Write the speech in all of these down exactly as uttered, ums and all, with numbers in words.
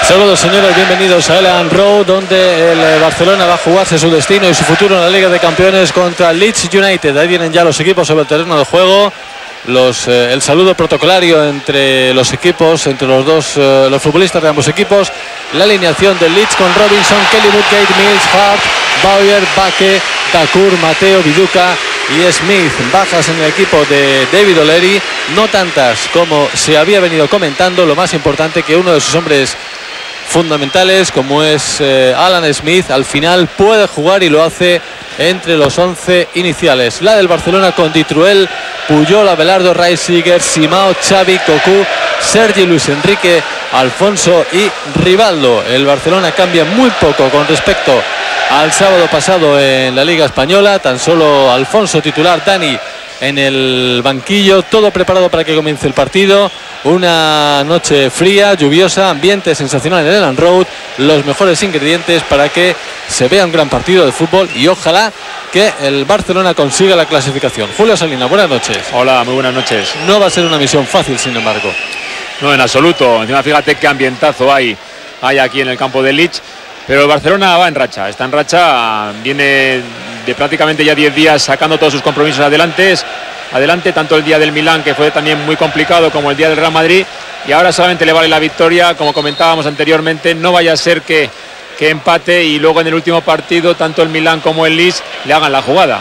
Saludos señores, bienvenidos a Elland Road, donde el Barcelona va a jugarse su destino y su futuro en la Liga de Campeones contra el Leeds United. Ahí vienen ya los equipos sobre el terreno de juego. Los, eh, el saludo protocolario entre los equipos, entre los dos, eh, los futbolistas de ambos equipos. La alineación del Leeds con Robinson, Kelly Woodgate, Mills, Hart, Bauer, Baque, Dacour, Mateo, Viduka y Smith. Bajas en el equipo de David O'Leary, no tantas como se había venido comentando. Lo más importante, que uno de sus hombres fundamentales, como es eh, Alan Smith, al final puede jugar y lo hace entre los once iniciales. La del Barcelona con Ditruel, Puyol, Abelardo, Reisiger, Simao, Xavi, Cocu, Sergi, Luis Enrique, Alfonso y Rivaldo. El Barcelona cambia muy poco con respecto al sábado pasado en la Liga Española. Tan solo Alfonso titular, Dani en el banquillo, todo preparado para que comience el partido. Una noche fría, lluviosa, ambiente sensacional en el Elland Road, los mejores ingredientes para que se vea un gran partido de fútbol y ojalá que el Barcelona consiga la clasificación. Julio Salinas, buenas noches. Hola, muy buenas noches. No va a ser una misión fácil, sin embargo. No, en absoluto. Encima fíjate qué ambientazo hay, hay aquí en el campo de Leeds. Pero el Barcelona va en racha, está en racha, viene de prácticamente ya diez días sacando todos sus compromisos adelante, adelante, tanto el día del Milán, que fue también muy complicado, como el día del Real Madrid, y ahora solamente le vale la victoria, como comentábamos anteriormente. No vaya a ser que, que empate y luego en el último partido, tanto el Milán como el Leeds le hagan la jugada.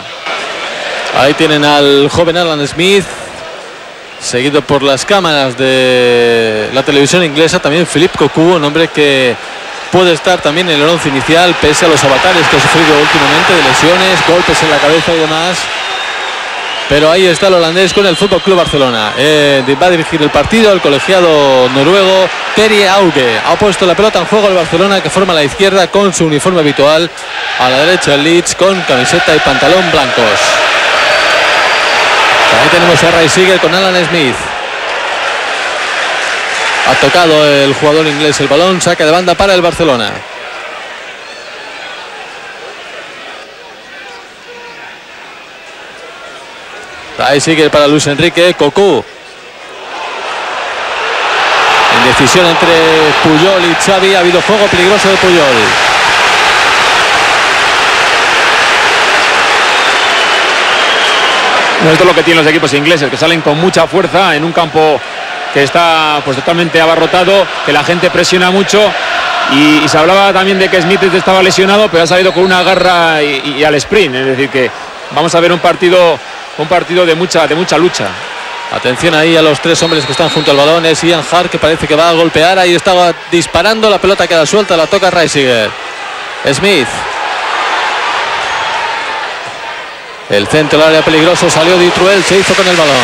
Ahí tienen al joven Alan Smith, seguido por las cámaras de la televisión inglesa, también Philippe Cocu, un hombre que puede estar también en el once inicial, pese a los avatares que ha sufrido últimamente de lesiones, golpes en la cabeza y demás. Pero ahí está el holandés con el F C Barcelona. Eh, va a dirigir el partido el colegiado noruego Terje Auge. Ha puesto la pelota en juego el Barcelona, que forma a la izquierda con su uniforme habitual. A la derecha el Leeds con camiseta y pantalón blancos. Ahí tenemos a Reisiger con Alan Smith. Ha tocado el jugador inglés el balón, saca de banda para el Barcelona. Ahí sigue para Luis Enrique, Cocu. Indecisión entre Puyol y Xavi, ha habido juego peligroso de Puyol. Esto es lo que tienen los equipos ingleses, que salen con mucha fuerza en un campo que está pues totalmente abarrotado, que la gente presiona mucho, y, y se hablaba también de que Smith estaba lesionado, pero ha salido con una garra y, y al sprint, es decir que vamos a ver un partido un partido de mucha de mucha lucha. Atención ahí a los tres hombres que están junto al balón. Es Ian Hart, que parece que va a golpear, ahí estaba disparando, la pelota queda suelta, la toca Reisiger. Smith, el centro del área peligroso, salió Ditruel, se hizo con el balón.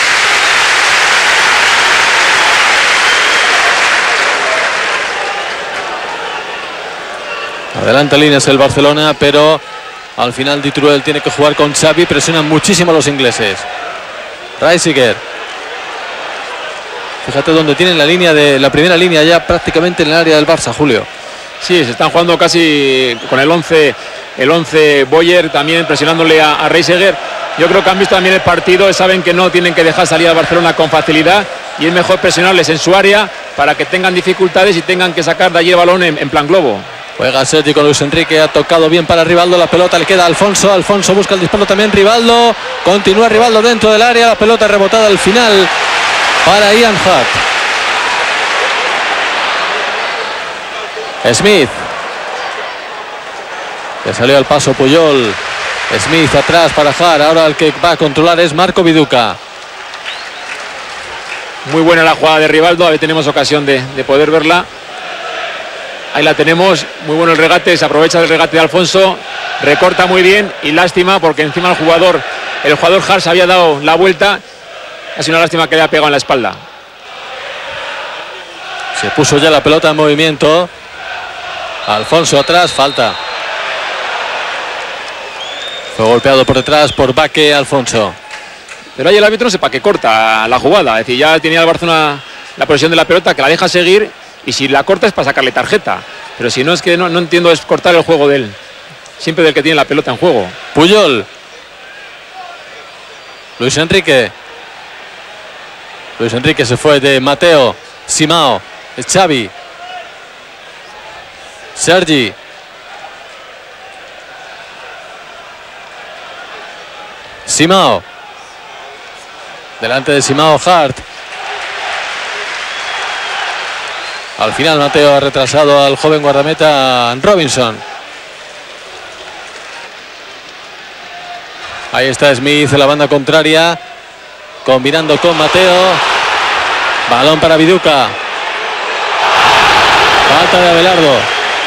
Adelanta líneas el Barcelona, pero al final Ditruel tiene que jugar con Xavi. Presionan muchísimo los ingleses. Reisiger. Fíjate dónde tienen la línea de la primera línea ya prácticamente en el área del Barça, Julio. Sí, se están jugando casi con el once, el once Boyer también presionándole a, a Reisiger. Yo creo que han visto también el partido, saben que no tienen que dejar salir al Barcelona con facilidad y es mejor presionarles en su área para que tengan dificultades y tengan que sacar de allí el balón en, en plan globo. Juega Sergi con Luis Enrique, ha tocado bien para Rivaldo, la pelota le queda a Alfonso, Alfonso busca el disparo también, Rivaldo, continúa Rivaldo dentro del área, la pelota rebotada al final para Ian Hart. Smith, le salió al paso Puyol, Smith atrás para Hart, ahora el que va a controlar es Marco Viduka. Muy buena la jugada de Rivaldo, ahí tenemos ocasión de, de poder verla. Ahí la tenemos, muy bueno el regate, se aprovecha del regate de Alfonso, recorta muy bien y lástima porque encima el jugador, el jugador Hart había dado la vuelta, ha sido una lástima que le haya pegado en la espalda. Se puso ya la pelota en movimiento, Alfonso atrás, falta. Fue golpeado por detrás por Baque, Alfonso. Pero ahí el árbitro no sepa que corta la jugada, es decir, ya tenía el Barcelona la posesión de la pelota, que la deja seguir. Y si la corta es para sacarle tarjeta. Pero si no, es que no, no entiendo, es cortar el juego de él. Siempre del que tiene la pelota en juego. Puyol. Luis Enrique. Luis Enrique se fue de Mateo. Simao. Xavi. Sergi. Simao. Delante de Simao, Hart. Al final Mateo ha retrasado al joven guardameta Robinson. Ahí está Smith en la banda contraria, combinando con Mateo. Balón para Viduka. Falta de Abelardo.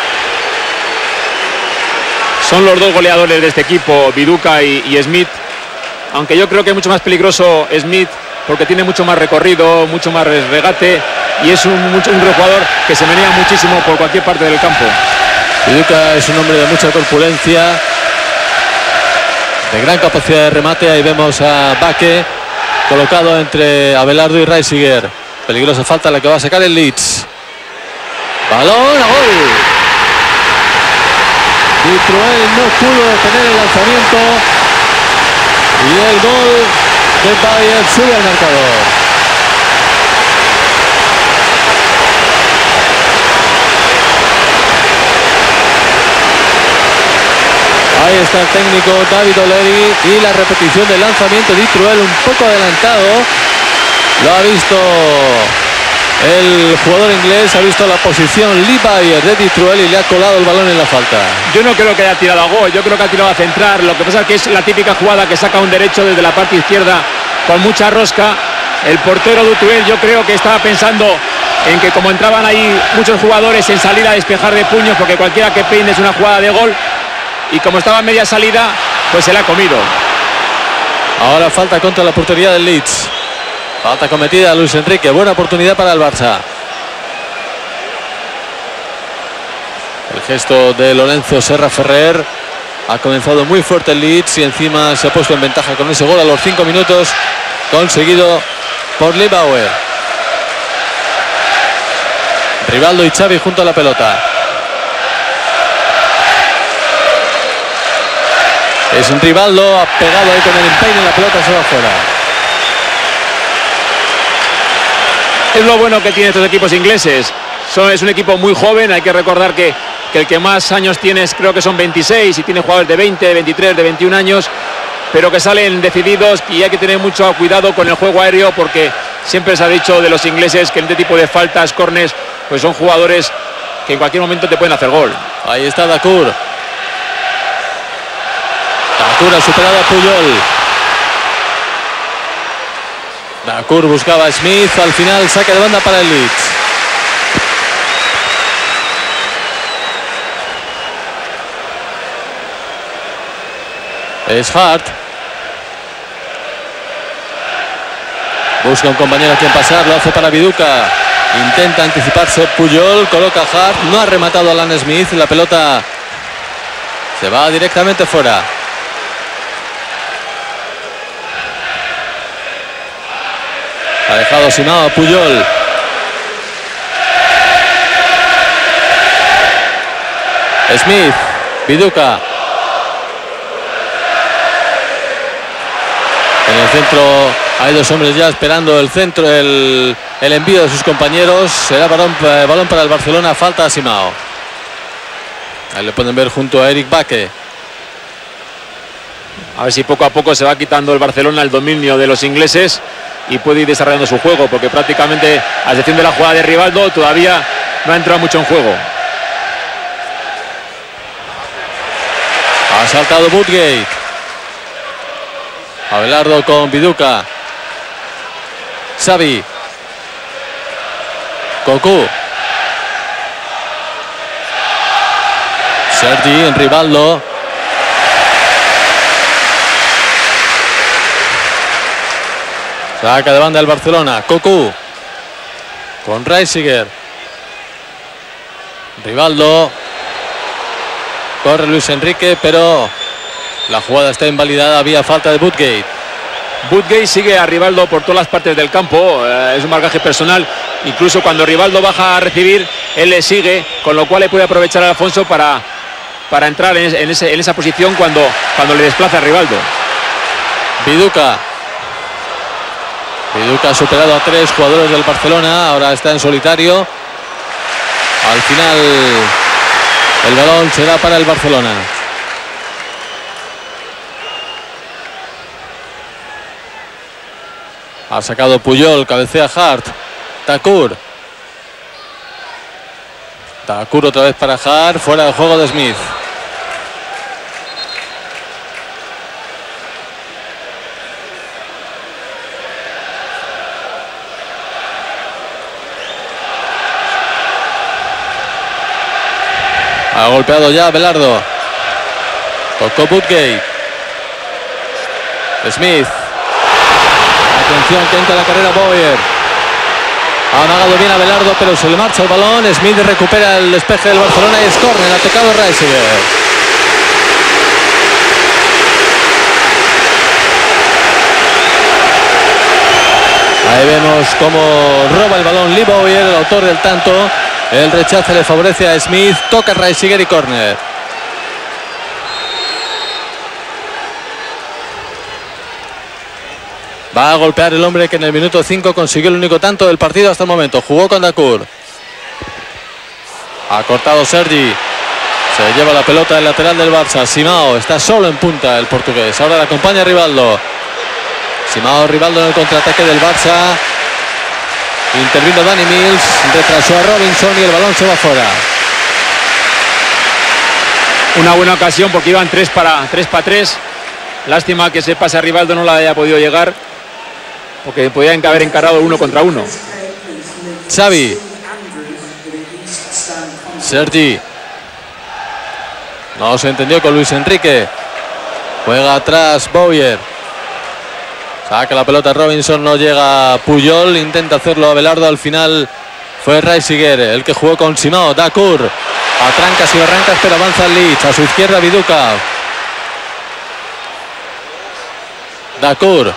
Son los dos goleadores de este equipo, Viduka y, y Smith. Aunque yo creo que es mucho más peligroso Smith porque tiene mucho más recorrido, mucho más regate y es un, mucho, un jugador que se menea muchísimo por cualquier parte del campo. Viduka es un hombre de mucha corpulencia, de gran capacidad de remate. Ahí vemos a Baque colocado entre Abelardo y Reisiger. Peligrosa falta la que va a sacar el Leeds. Balón a gol. Ditruel no pudo detener el lanzamiento y el gol de Bayern sube al marcador. Ahí está el técnico David O'Leary y la repetición del lanzamiento de Ditruel un poco adelantado. Lo ha visto el jugador inglés, ha visto la posición Lee Bayer de Ditruel y le ha colado el balón en la falta. Yo no creo que haya tirado a gol, yo creo que ha tirado a centrar. Lo que pasa es que es la típica jugada que saca un derecho desde la parte izquierda con mucha rosca. El portero Ditruel yo creo que estaba pensando en que como entraban ahí muchos jugadores en salir a despejar de puños, porque cualquiera que peine es una jugada de gol, y como estaba en media salida, pues se la ha comido. Ahora falta contra la portería del Leeds. Falta cometida a Luis Enrique. Buena oportunidad para el Barça. El gesto de Lorenzo Serra Ferrer. Ha comenzado muy fuerte el Leeds y encima se ha puesto en ventaja con ese gol a los cinco minutos conseguido por Lee Bauer. Rivaldo y Xavi junto a la pelota. Es un Rivaldo, ha pegado ahí con el empeine, la pelota se va fuera. Es lo bueno que tienen estos equipos ingleses. Son, es un equipo muy joven, hay que recordar que, que el que más años tiene creo que son veintiséis y tiene jugadores de veinte, de veintitrés, de veintiún años, pero que salen decididos y hay que tener mucho cuidado con el juego aéreo porque siempre se ha dicho de los ingleses que en este tipo de faltas, córners, pues son jugadores que en cualquier momento te pueden hacer gol. Ahí está Dacour. Dacour ha superado a Puyol. Dacour buscaba a Smith, al final saque de banda para el Leeds. Es Hart. Busca un compañero a quien pasar, lo hace para Viduka. Intenta anticiparse Puyol, coloca a Hart, no ha rematado a Alan Smith, la pelota se va directamente fuera. Ha dejado Simao a Puyol. Smith, Viduka. En el centro hay dos hombres ya esperando el centro, el, el envío de sus compañeros. Será balón, eh, balón para el Barcelona, falta a Simao. Ahí le pueden ver junto a Eric Baque. A ver si poco a poco se va quitando el Barcelona el dominio de los ingleses y puede ir desarrollando su juego, porque prácticamente a excepción de la jugada de Rivaldo todavía no ha entrado mucho en juego. Ha saltado Woodgate. Abelardo con Viduka. Xavi. Cocu. Sergi en Rivaldo. Saca de banda el Barcelona. Cocu. Con Reisiger. Rivaldo. Corre Luis Enrique, pero la jugada está invalidada. Había falta de Woodgate. Woodgate sigue a Rivaldo por todas las partes del campo. Eh, es un marcaje personal. Incluso cuando Rivaldo baja a recibir, él le sigue, con lo cual le puede aprovechar a Alfonso para, para entrar en, en, ese, en esa posición cuando, cuando le desplaza a Rivaldo. Viduka. Viduka ha superado a tres jugadores del Barcelona. Ahora está en solitario. Al final El balón será para el Barcelona. Ha sacado Puyol, cabecea Hart. Thakur. Thakur otra vez para Hart, fuera del juego de Smith. Ha golpeado ya Belardo. Tocó Woodgate. Smith. Atención que entra la carrera Boyer. Ha amagado bien a Belardo, pero se le marcha el balón. Smith recupera el despeje del Barcelona y es córner. Ha tocado Reisiger. Ahí vemos cómo roba el balón Lee Bowyer, el autor del tanto. El rechace le favorece a Smith. Toca Reisiger y córner. Va a golpear el hombre que en el minuto cinco consiguió el único tanto del partido hasta el momento. Jugó con Thakur. Ha cortado Sergi. Se lleva la pelota el lateral del Barça. Simao está solo en punta el portugués. Ahora le acompaña Rivaldo. Simao, Rivaldo en el contraataque del Barça. Intervino Danny Mills. Retrasó a Robinson y el balón se va fuera. Una buena ocasión porque iban tres para tres para tres. Lástima que ese pase a Rivaldo no la haya podido llegar, porque podían haber encarado uno contra uno. Xavi. Sergi. No se entendió con Luis Enrique. Juega atrás Bowyer. Saca la pelota Robinson, no llega Puyol. Intenta hacerlo a Belardo. Al final fue Reisiger el que jugó con Simao. Thakur. A trancas y barrancas, pero avanza el Leeds. A su izquierda Viduka. Thakur.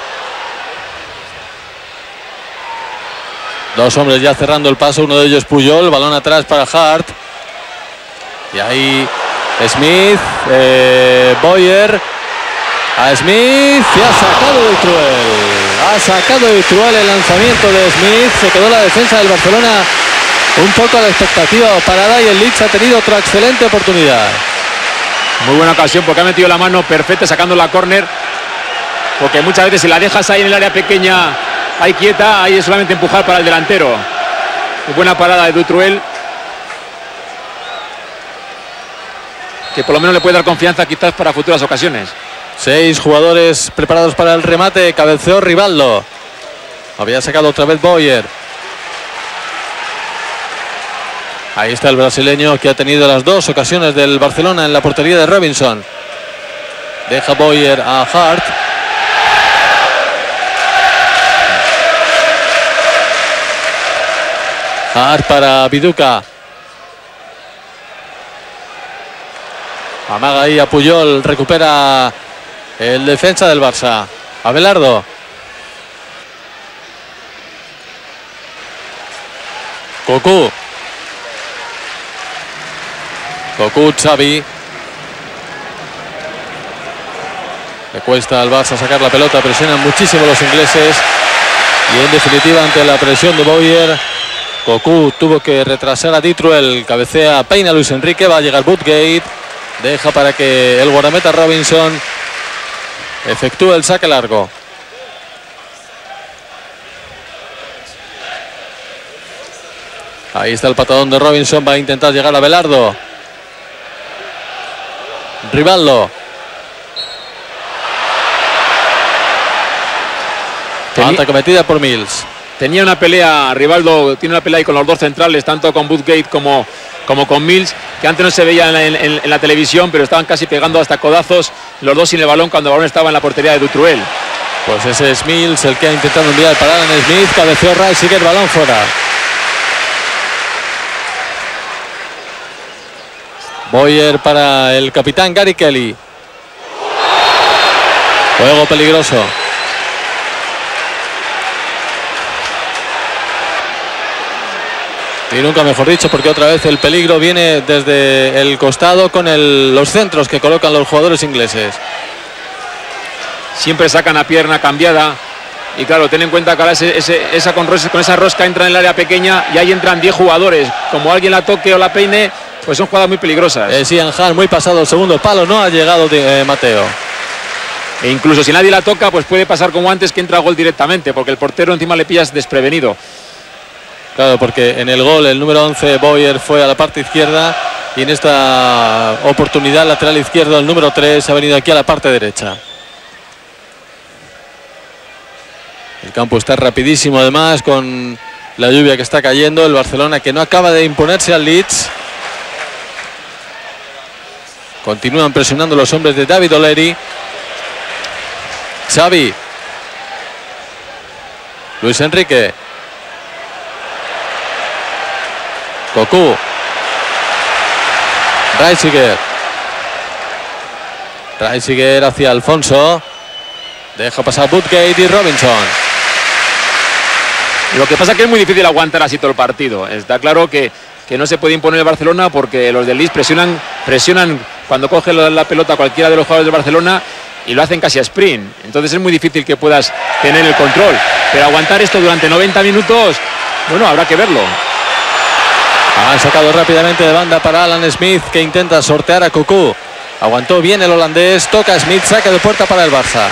Dos hombres ya cerrando el paso, uno de ellos Puyol. Balón atrás para Hart. Y ahí Smith, eh, Boyer. A Smith y ha sacado de Truel. Ha sacado de Truel el lanzamiento de Smith. Se quedó la defensa del Barcelona un poco a la expectativa parada y el Leeds ha tenido otra excelente oportunidad. Muy buena ocasión porque ha metido la mano perfecta sacando la córner. Porque muchas veces si la dejas ahí en el área pequeña, ahí quieta, ahí es solamente empujar para el delantero. Muy buena parada de Dutruel, que por lo menos le puede dar confianza quizás para futuras ocasiones. Seis jugadores preparados para el remate. Cabeceó Rivaldo. Había sacado otra vez Boyer. Ahí está el brasileño que ha tenido las dos ocasiones del Barcelona en la portería de Robinson. Deja Boyer a Hart. Hart para Viduka. Amaga ahí a Puyol. Recupera el defensa del Barça. Abelardo. Cocu. Cocu, Xavi. Le cuesta al Barça sacar la pelota. Presionan muchísimo los ingleses. Y en definitiva, ante la presión de Boyer, Cocu tuvo que retrasar a Dutruel. Cabecea, peina Luis Enrique. Va a llegar Woodgate. Deja para que el guardameta Robinson efectúe el saque largo. Ahí está el patadón de Robinson. Va a intentar llegar a Belardo. Rivaldo. Falta cometida por Mills. Tenía una pelea, Rivaldo tiene una pelea ahí con los dos centrales, tanto con Woodgate como, como con Mills, que antes no se veía en, en, en la televisión, pero estaban casi pegando hasta codazos los dos sin el balón cuando el balón estaba en la portería de Dutruel. Pues ese es Mills el que ha intentado enviar parar en Smith. Cabeceó Rice, sigue el balón fuera. Boyer para el capitán Gary Kelly. Juego peligroso. Y nunca mejor dicho, porque otra vez el peligro viene desde el costado con el, los centros que colocan los jugadores ingleses. Siempre sacan a pierna cambiada. Y claro, ten en cuenta que ahora ese, ese, esa con, con esa rosca entra en el área pequeña y ahí entran diez jugadores. Como alguien la toque o la peine, pues son jugadas muy peligrosas. Es Ian Hart, muy pasado el segundo palo, no ha llegado de, eh, Mateo. E incluso si nadie la toca, pues puede pasar como antes, que entra a gol directamente, porque el portero encima le pillas desprevenido. Claro, porque en el gol el número once, Boyer, fue a la parte izquierda, y en esta oportunidad lateral izquierdo el número tres ha venido aquí a la parte derecha. El campo está rapidísimo además con la lluvia que está cayendo. El Barcelona, que no acaba de imponerse al Leeds. Continúan presionando los hombres de David O'Leary. Xavi. Luis Enrique. Cocu. Reisiger. Reisiger hacia Alfonso. Deja pasar Woodgate y Robinson. Lo que pasa es que es muy difícil aguantar así todo el partido. Está claro que, que no se puede imponer el Barcelona, porque los del Leeds presionan, presionan cuando coge la, la pelota cualquiera de los jugadores del Barcelona, y lo hacen casi a sprint. Entonces es muy difícil que puedas tener el control. Pero aguantar esto durante noventa minutos, bueno, habrá que verlo. Han sacado rápidamente de banda para Alan Smith, que intenta sortear a Cocu. Aguantó bien el holandés, toca Smith, saca de puerta para el Barça.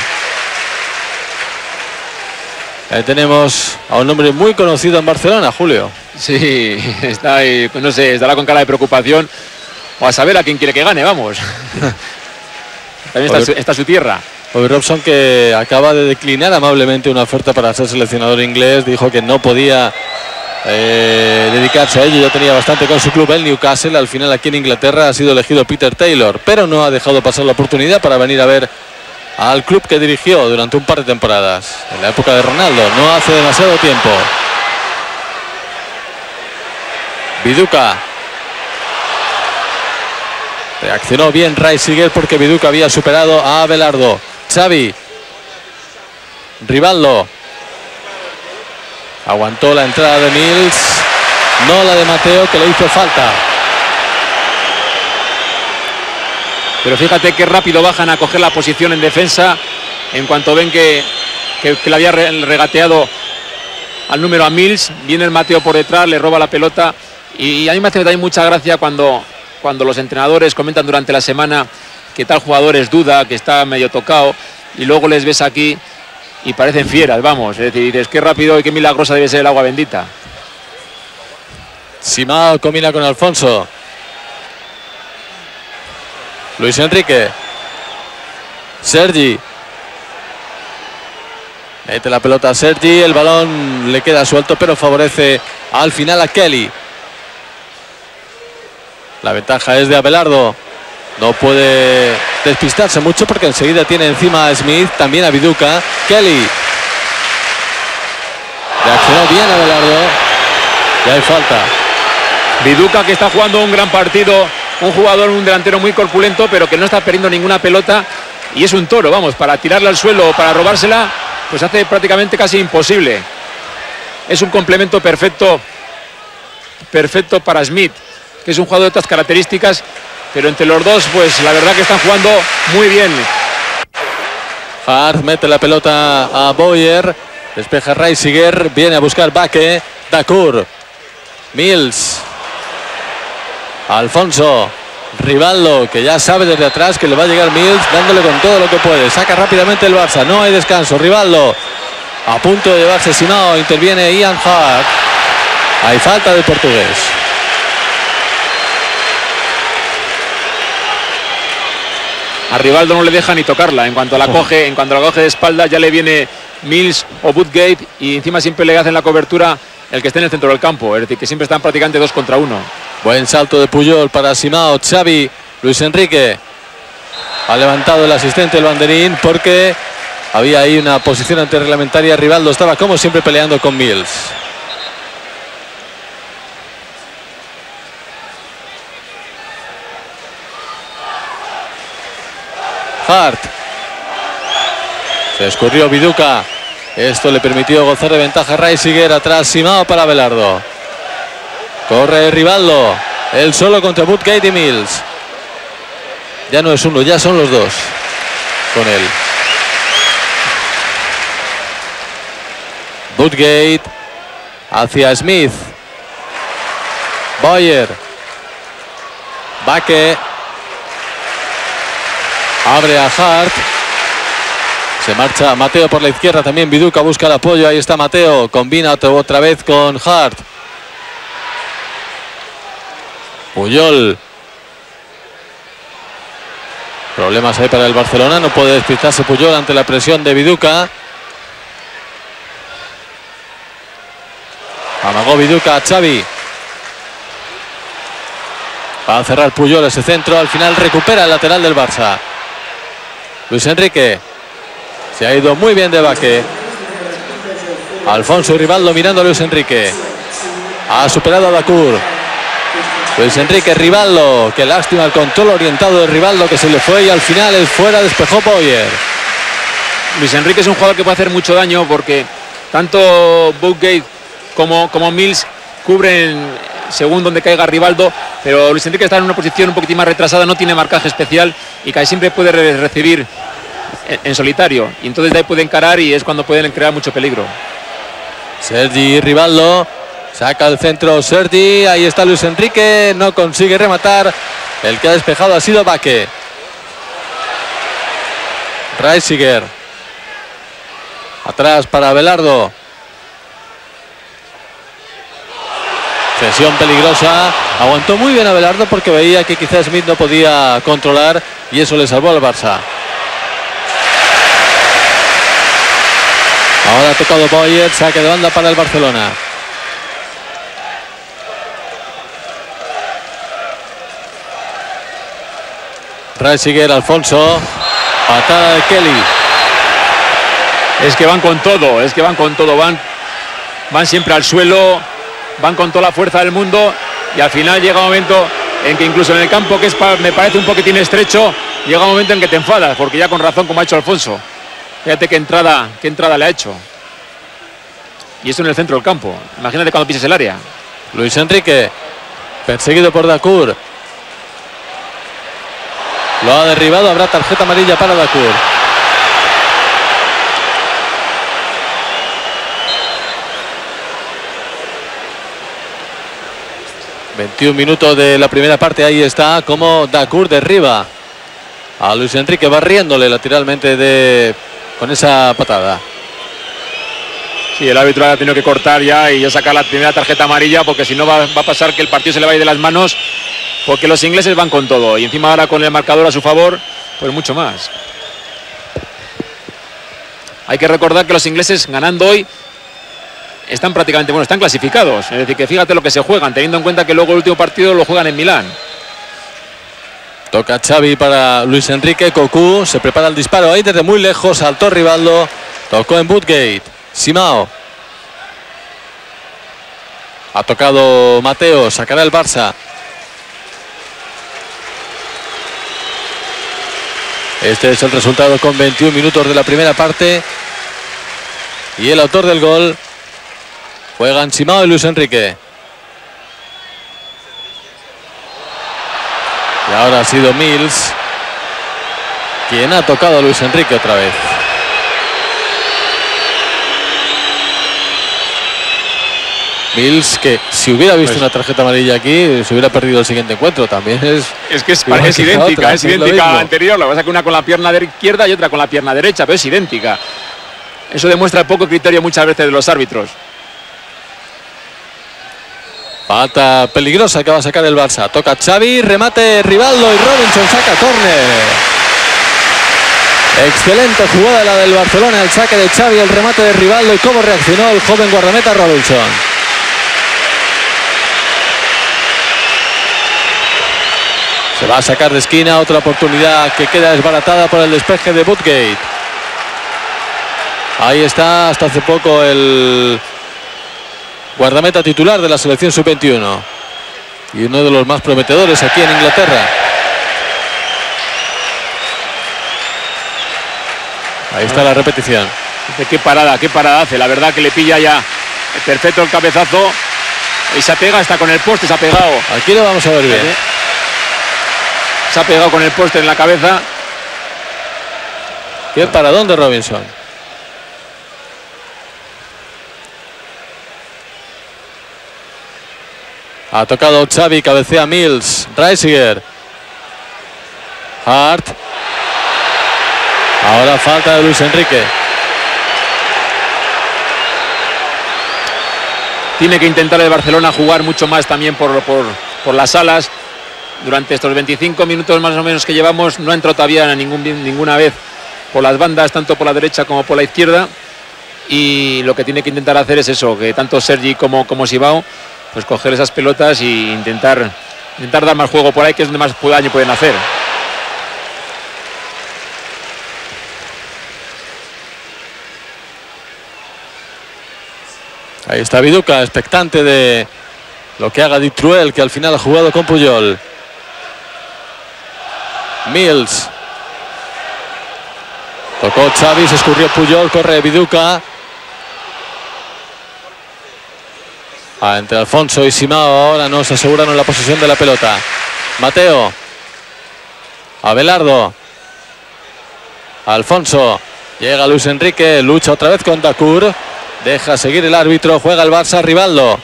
Ahí tenemos a un hombre muy conocido en Barcelona, Julio. Sí, está ahí, no sé, estará con cara de preocupación, o a saber a quién quiere que gane, vamos. También está, está su tierra. Bobby Robson, que acaba de declinar amablemente una oferta para ser seleccionador inglés, dijo que no podía eh, dedicarse a ello, ya tenía bastante con su club, el Newcastle. Al final aquí en Inglaterra ha sido elegido Peter Taylor, pero no ha dejado pasar la oportunidad para venir a ver al club que dirigió durante un par de temporadas, en la época de Ronaldo, no hace demasiado tiempo. Viduka. Reaccionó bien Reisiger, porque Viduka había superado a Abelardo. Xavi. Rivaldo. Aguantó la entrada de Mills, no la de Mateo, que le hizo falta. Pero fíjate qué rápido bajan a coger la posición en defensa en cuanto ven que, que, que le había regateado al número a Mills. Viene el Mateo por detrás, le roba la pelota, y, y a mí me hace también mucha gracia cuando, cuando los entrenadores comentan durante la semana que tal jugador es duda, que está medio tocado, y luego les ves aquí y parecen fieras, vamos. Es decir, dices qué rápido y qué milagrosa debe ser el agua bendita. Simao combina con Alfonso. Luis Enrique. Sergi. Mete la pelota a Sergi. El balón le queda suelto, pero favorece al final a Kelly. La ventaja es de Abelardo. No puede despistarse mucho, porque enseguida tiene encima a Smith, también a Viduka. Kelly. Reaccionó bien Abelardo. Ya hay falta. Viduka, que está jugando un gran partido. Un jugador, un delantero muy corpulento, pero que no está perdiendo ninguna pelota, y es un toro, vamos, para tirarla al suelo o para robársela, pues hace prácticamente casi imposible. Es un complemento perfecto, perfecto para Smith, que es un jugador de otras características, pero entre los dos, pues la verdad que están jugando muy bien. Hart mete la pelota a Boyer, despeja Reisiger, viene a buscar Baque, Dacour, Mills. Alfonso, Rivaldo, que ya sabe desde atrás que le va a llegar Mills, dándole con todo lo que puede. Saca rápidamente el Barça, no hay descanso. Rivaldo, a punto de llevarse Simao, interviene Ian Hart. Hay falta del portugués. A Rivaldo no le deja ni tocarla. En cuanto la coge, en cuanto la coge de espalda, ya le viene Mills o Woodgate, y encima siempre le hacen la cobertura el que esté en el centro del campo. Es decir, que siempre están prácticamente dos contra uno. Buen salto de Puyol para Simao. Xavi, Luis Enrique. Ha levantado el asistente el banderín, porque había ahí una posición antirreglamentaria. Rivaldo estaba como siempre peleando con Mills. Hart. Se escurrió Viduka. Esto le permitió gozar de ventaja a Reisiger. Atrás Simao para Abelardo. Corre Rivaldo. Él solo contra Woodgate y Mills. Ya no es uno, ya son los dos con él. Woodgate hacia Smith. Boyer. Baque. Abre a Hart. Se marcha Mateo por la izquierda. También Viduka busca el apoyo. Ahí está Mateo. Combina otra vez con Hart. Puyol. Problemas ahí para el Barcelona. No puede despistarse Puyol ante la presión de Viduka. Amagó Viduka a Xavi. Va a cerrar Puyol ese centro. Al final recupera el lateral del Barça. Luis Enrique. Se ha ido muy bien de Baque. Alfonso y Rivaldo mirando a Luis Enrique. Ha superado a Dacour. Luis Enrique, Rivaldo. Qué lástima el control orientado de Rivaldo que se le fue y al final el fuera despejó Boyer. Luis Enrique es un jugador que puede hacer mucho daño porque tanto Boukguet como, como Mills cubren según donde caiga Rivaldo, pero Luis Enrique está en una posición un poquitín más retrasada, no tiene marcaje especial y casi siempre puede re recibir en, en solitario y entonces de ahí puede encarar y es cuando pueden crear mucho peligro. Sergi Rivaldo. Saca el centro Sergi. Ahí está Luis Enrique. No consigue rematar. El que ha despejado ha sido Baque. Reisiger. Atrás para Abelardo. Cesión peligrosa. Aguantó muy bien Abelardo porque veía que quizás Smith no podía controlar y eso le salvó al Barça. Ahora ha tocado Boyer. Saque de banda para el Barcelona. Reisiger, Alfonso. Patada de Kelly. Es que van con todo, es que van con todo, van, van siempre al suelo, van con toda la fuerza del mundo y al final llega un momento en que incluso en el campo, que es pa, me parece un poquitín estrecho, llega un momento en que te enfadas, porque ya con razón como ha hecho Alfonso. Fíjate qué entrada, qué entrada le ha hecho. Y esto en el centro del campo, imagínate cuando pises el área. Luis Enrique, perseguido por Dacour. Lo ha derribado, habrá tarjeta amarilla para Dacour. veintiún minutos de la primera parte, ahí está como Dacour derriba a Luis Enrique barriéndole lateralmente de, con esa patada. Sí, el árbitro ha tenido que cortar ya y ya sacar la primera tarjeta amarilla porque si no va, va a pasar que el partido se le va a ir de las manos. Porque los ingleses van con todo y encima ahora con el marcador a su favor, pues mucho más. Hay que recordar que los ingleses ganando hoy están prácticamente, bueno, están clasificados. Es decir, que fíjate lo que se juegan, teniendo en cuenta que luego el último partido lo juegan en Milán. Toca Xavi para Luis Enrique. Cocu se prepara el disparo ahí desde muy lejos. Saltó Rivaldo. Tocó en Boukguet. Simao. Ha tocado Mateo. Sacará el Barça. Este es el resultado con veintiún minutos de la primera parte. Y el autor del gol juegan Simao y Luis Enrique. Y ahora ha sido Mills quien ha tocado a Luis Enrique otra vez. Mills, que si hubiera visto pues, una tarjeta amarilla aquí, se hubiera perdido el siguiente encuentro. También es... Es que es, es idéntica, otra, es idéntica a la anterior. Lo que pasa es que una con la pierna izquierda y otra con la pierna derecha, pero es idéntica. Eso demuestra el poco criterio muchas veces de los árbitros. Falta peligrosa que va a sacar el Barça. Toca Xavi, remate Rivaldo y Robinson saca córner. Excelente jugada la del Barcelona, el saque de Xavi, el remate de Rivaldo y cómo reaccionó el joven guardameta Robinson. Se va a sacar de esquina, otra oportunidad que queda desbaratada por el despeje de Boukguet. Ahí está hasta hace poco el guardameta titular de la selección sub veintiuno y uno de los más prometedores aquí en Inglaterra. Ahí está la repetición. Qué parada, qué parada hace. La verdad que le pilla ya perfecto el cabezazo y se apega, está con el poste, se ha pegado. Aquí lo vamos a ver bien. Se ha pegado con el poste en la cabeza. Qué paradón de Robinson. Ha tocado Xavi, cabecea Mills. Reisiger. Hart. Ahora falta de Luis Enrique. Tiene que intentar el Barcelona jugar mucho más también por, por, por las alas. Durante estos veinticinco minutos más o menos que llevamos no ha entrado todavía ningún, ninguna vez por las bandas, tanto por la derecha como por la izquierda. Y lo que tiene que intentar hacer es eso, que tanto Sergi como, como Sibao, pues coger esas pelotas e intentar, intentar dar más juego por ahí, que es donde más daño pueden hacer. Ahí está Viduka, expectante de lo que haga Ditruel, que al final ha jugado con Puyol. Mills. Tocó Xavi, se escurrió Puyol, corre Viduka. Ah, entre Alfonso y Simao ahora nos aseguraron la posesión de la pelota. Mateo. Abelardo. Alfonso. Llega Luis Enrique, lucha otra vez con Dacour. Deja seguir el árbitro, juega el Barça, Rivaldo.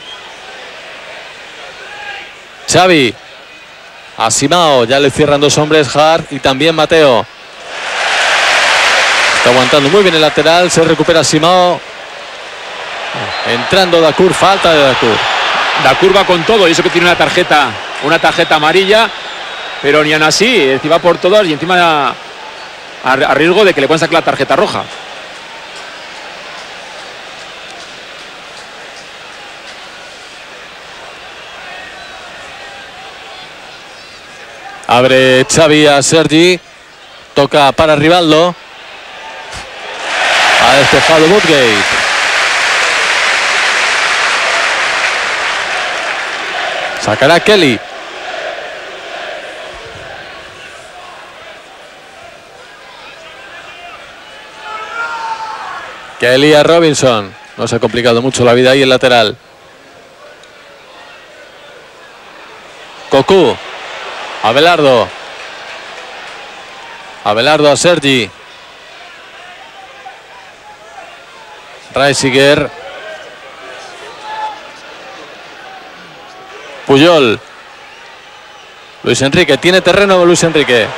Xavi. A Simao, ya le cierran dos hombres, Hart y también Mateo. Está aguantando muy bien el lateral, se recupera Simao. Entrando Dacour, falta de Dacour. Dacour va con todo y eso que tiene una tarjeta, una tarjeta amarilla, pero ni aun así, encima por todas y encima a, a riesgo de que le puedan sacar la tarjeta roja. Abre Xavi a Sergi. Toca para Rivaldo. Ha despejado Woodgate. Sacará Kelly. Kelly a Robinson. No se ha complicado mucho la vida ahí el lateral. Cocu. Abelardo. Abelardo a Sergi. Reisiger. Puyol. Luis Enrique. Tiene terreno Luis Enrique.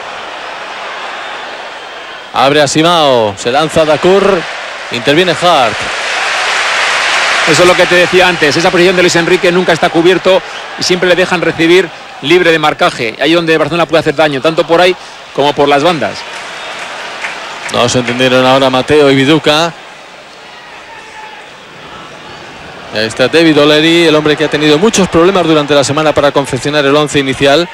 Abre a Simao. Se lanza Dacour. Interviene Hart. Eso es lo que te decía antes. Esa posición de Luis Enrique nunca está cubierto y siempre le dejan recibir libre de marcaje. Ahí donde Barcelona puede hacer daño, tanto por ahí como por las bandas. No se entendieron ahora Mateo y Viduka. Ahí está David O'Leary, el hombre que ha tenido muchos problemas durante la semana para confeccionar el once inicial.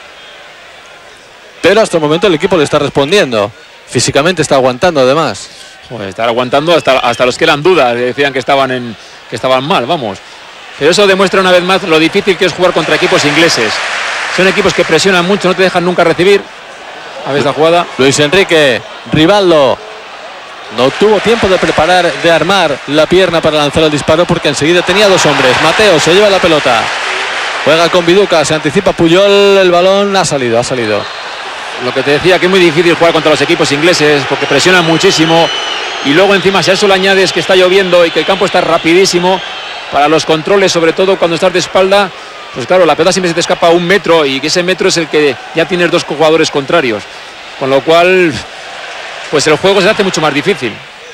Pero hasta el momento el equipo le está respondiendo. Físicamente está aguantando además. Pues estar aguantando hasta, hasta los que eran dudas, decían que estaban, en, que estaban mal, vamos. Pero eso demuestra una vez más lo difícil que es jugar contra equipos ingleses. Son equipos que presionan mucho, no te dejan nunca recibir. A ver esta jugada. Luis Enrique, Rivaldo. No tuvo tiempo de preparar, de armar la pierna para lanzar el disparo porque enseguida tenía dos hombres. Mateo se lleva la pelota. Juega con Viduka, se anticipa Puyol, el balón ha salido, ha salido. Lo que te decía, que es muy difícil jugar contra los equipos ingleses porque presionan muchísimo. Y luego encima si a eso le añades que está lloviendo y que el campo está rapidísimo, para los controles, sobre todo cuando estás de espalda, pues claro, la pelota siempre se te escapa a un metro y que ese metro es el que ya tienes dos jugadores contrarios. Con lo cual, pues el juego se hace mucho más difícil.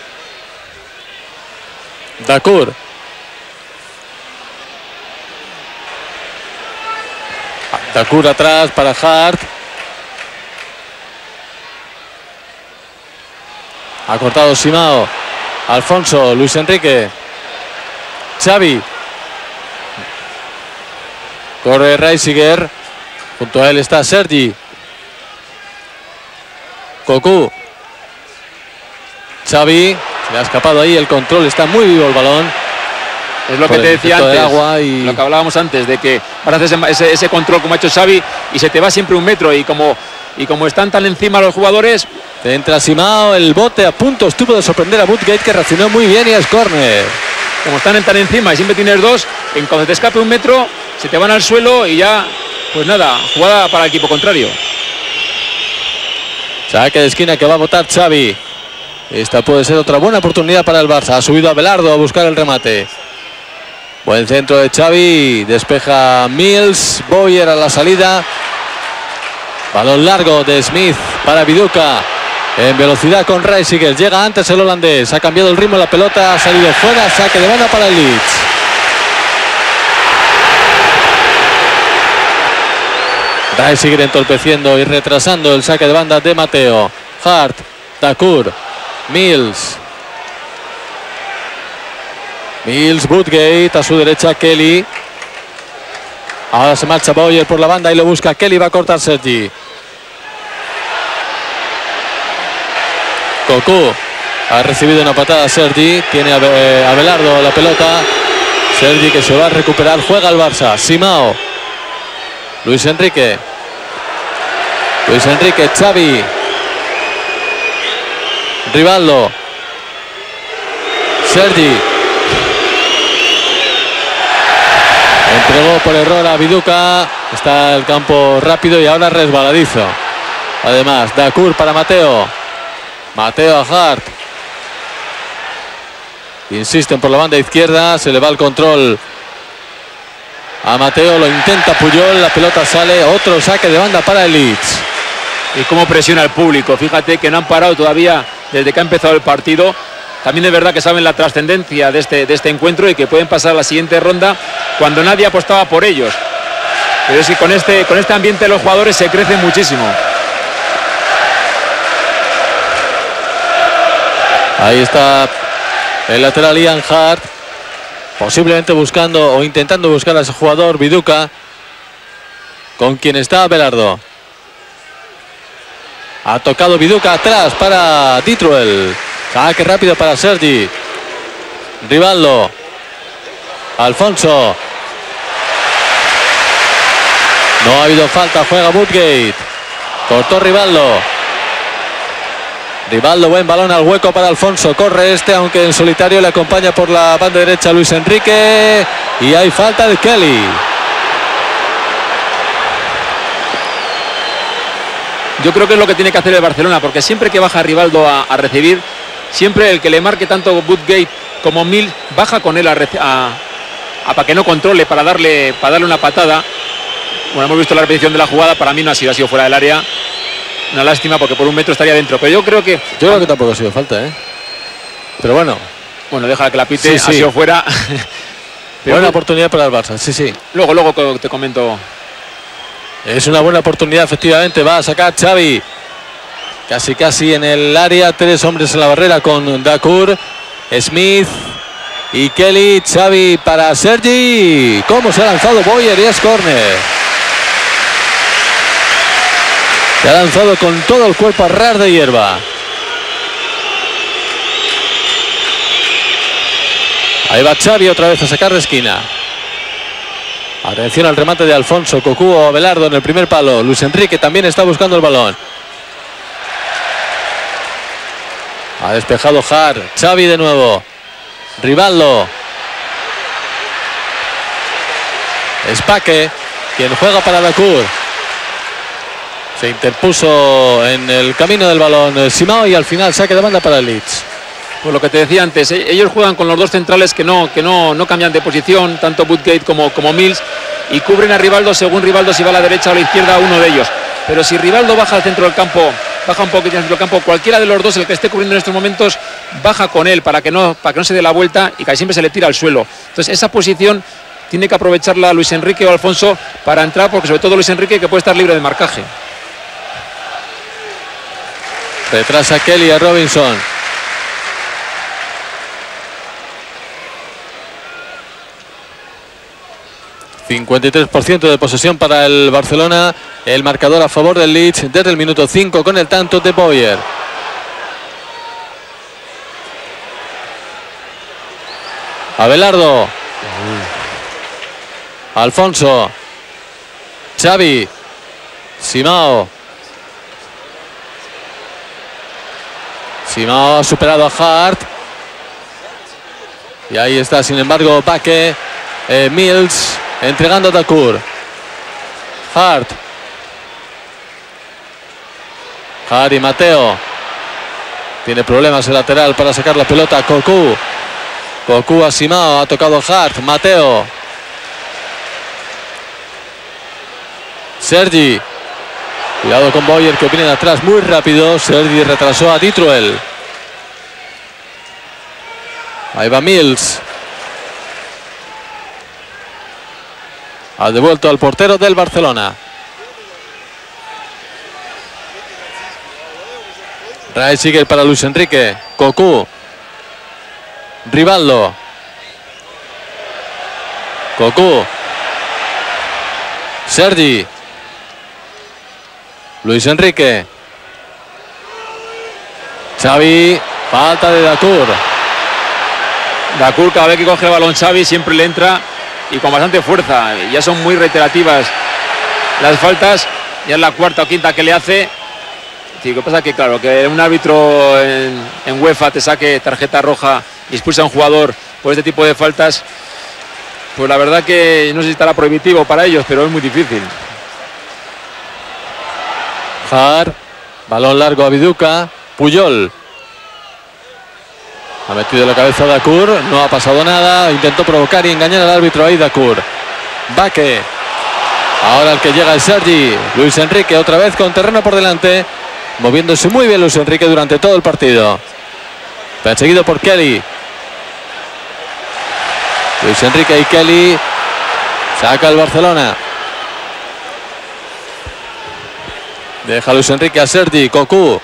Dacour. Dacour atrás para Hart. Ha cortado Simao. Alfonso, Luis Enrique. Xavi. Corre Reisiger. Junto a él está Sergi. Cocu. Xavi. Se le ha escapado ahí el control. Está muy vivo el balón. Es lo que te decía antes. De agua y... Lo que hablábamos antes, de que ahora haces ese, ese, ese control como ha hecho Xavi y se te va siempre un metro. Y como, y como están tan encima los jugadores... Entra Simao, el bote a punto estuvo de sorprender a Woodgate, que reaccionó muy bien y es córner. Como están tan encima y siempre tienes dos, en cuando te escape un metro, se te van al suelo y ya, pues nada, jugada para el equipo contrario. Saque de esquina que va a botar Xavi. Esta puede ser otra buena oportunidad para el Barça. Ha subido a Belardo a buscar el remate. Buen centro de Xavi, despeja Mills, Boyer a la salida. Balón largo de Smith para Viduka. En velocidad con Reisiger. Llega antes el holandés. Ha cambiado el ritmo de la pelota. Ha salido fuera. Saque de banda para el Leeds. Reisiger entorpeciendo y retrasando el saque de banda de Mateo. Hart, Dacour, Mills. Mills, Woodgate. A su derecha Kelly. Ahora se marcha Boyer por la banda y lo busca Kelly. Va a cortar Sergi. Cocu ha recibido una patada Sergi. Tiene a Abelardo la pelota. Sergi que se va a recuperar. Juega el Barça. Simao. Luis Enrique. Luis Enrique. Xavi. Rivaldo. Sergi. Entregó por error a Viduka. Está el campo rápido y ahora resbaladizo. Además, Dacour para Mateo. Mateo a Hart. Insisten por la banda izquierda. Se le va el control a Mateo. Lo intenta Puyol. La pelota sale. Otro saque de banda para el Leeds. Y cómo presiona el público. Fíjate que no han parado todavía desde que ha empezado el partido. También es verdad que saben la trascendencia de este, de este encuentro y que pueden pasar a la siguiente ronda cuando nadie apostaba por ellos. Pero es que con este, con este ambiente los jugadores se crecen muchísimo. Ahí está el lateral Ian Hart. Posiblemente buscando o intentando buscar a ese jugador Viduka. Con quien está Abelardo. Ha tocado Viduka atrás para Ditruel. Saque rápido para Sergi. Rivaldo. Alfonso. No ha habido falta. Juega Woodgate. Cortó Rivaldo. Rivaldo, buen balón al hueco para Alfonso. Corre este, aunque en solitario le acompaña por la banda derecha Luis Enrique. Y hay falta de Kelly. Yo creo que es lo que tiene que hacer el Barcelona, porque siempre que baja Rivaldo a, a recibir, siempre el que le marque tanto Woodgate como Mills baja con él a, a, a para que no controle, para darle, para darle una patada. Bueno, hemos visto la repetición de la jugada. Para mí no ha sido, ha sido fuera del área. Una lástima porque por un metro estaría dentro. Pero yo creo que... Yo creo que tampoco ha sido falta, ¿eh? Pero bueno. Bueno, deja que la pite. Sí, ha sí. sido fuera. Pero buena oportunidad para el Barça, sí, sí. Luego, luego te comento. Es una buena oportunidad, efectivamente. Va a sacar Xavi. Casi, casi en el área. Tres hombres en la barrera con Dacour, Smith y Kelly. Xavi para Sergi. ¿Cómo se ha lanzado Boyer? Y es córner. Se ha lanzado con todo el cuerpo a ras de hierba. Ahí va Xavi otra vez a sacar de esquina. Atención al remate de Alfonso. Cocu o Abelardo en el primer palo. Luis Enrique también está buscando el balón. Ha despejado Hart. Xavi de nuevo. Rivaldo. Spaque, quien juega para Dacour. Se interpuso en el camino del balón Simao y al final saque de banda para el Leeds. Pues lo que te decía antes, ellos juegan con los dos centrales que no, que no, no cambian de posición, tanto Woodgate como, como Mills, y cubren a Rivaldo según Rivaldo si va a la derecha o a la izquierda uno de ellos. Pero si Rivaldo baja al centro del campo, baja un poquito al centro del campo, cualquiera de los dos, el que esté cubriendo en estos momentos, baja con él para que no, para que no se dé la vuelta y casi siempre se le tira al suelo. Entonces esa posición tiene que aprovecharla Luis Enrique o Alfonso para entrar, porque sobre todo Luis Enrique que puede estar libre de marcaje. Retrasa Kelly a Robinson. cincuenta y tres por ciento de posesión para el Barcelona. El marcador a favor del Leeds desde el minuto cinco con el tanto de Boyer. Abelardo. Alfonso. Xavi. Simao. Simao ha superado a Hart. Y ahí está, sin embargo, Baque. Eh, Mills entregando a Dacour. Hart. Hart y Mateo. Tiene problemas el lateral para sacar la pelota. Cocu. Cocu a Simao. Ha tocado Hart. Mateo. Sergi. Cuidado con Boyer, que viene de atrás muy rápido. Sergi retrasó a Ditruel. Ahí va Mills. Ha devuelto al portero del Barcelona. Reisiger para Luis Enrique. Cocu. Rivaldo. Cocu. Sergi. Luis Enrique. Xavi. Falta de Dacour. Dacour, cada vez que coge el balón Xavi siempre le entra y con bastante fuerza. Ya son muy reiterativas las faltas. Ya es la cuarta o quinta que le hace. Sí, lo que pasa es que, claro, que un árbitro en, en UEFA te saque tarjeta roja y expulsa a un jugador por este tipo de faltas, pues la verdad que no sé si estará prohibitivo para ellos, pero es muy difícil. Jar, balón largo a Viduca. Puyol. Ha metido la cabeza a Dacour, no ha pasado nada. Intentó provocar y engañar al árbitro ahí Dacour. Baque. Ahora el que llega es Sergi. Luis Enrique otra vez con terreno por delante. Moviéndose muy bien Luis Enrique durante todo el partido. Perseguido por Kelly. Luis Enrique y Kelly. Saca el Barcelona. Deja Luis Enrique a Sergi. Cocu.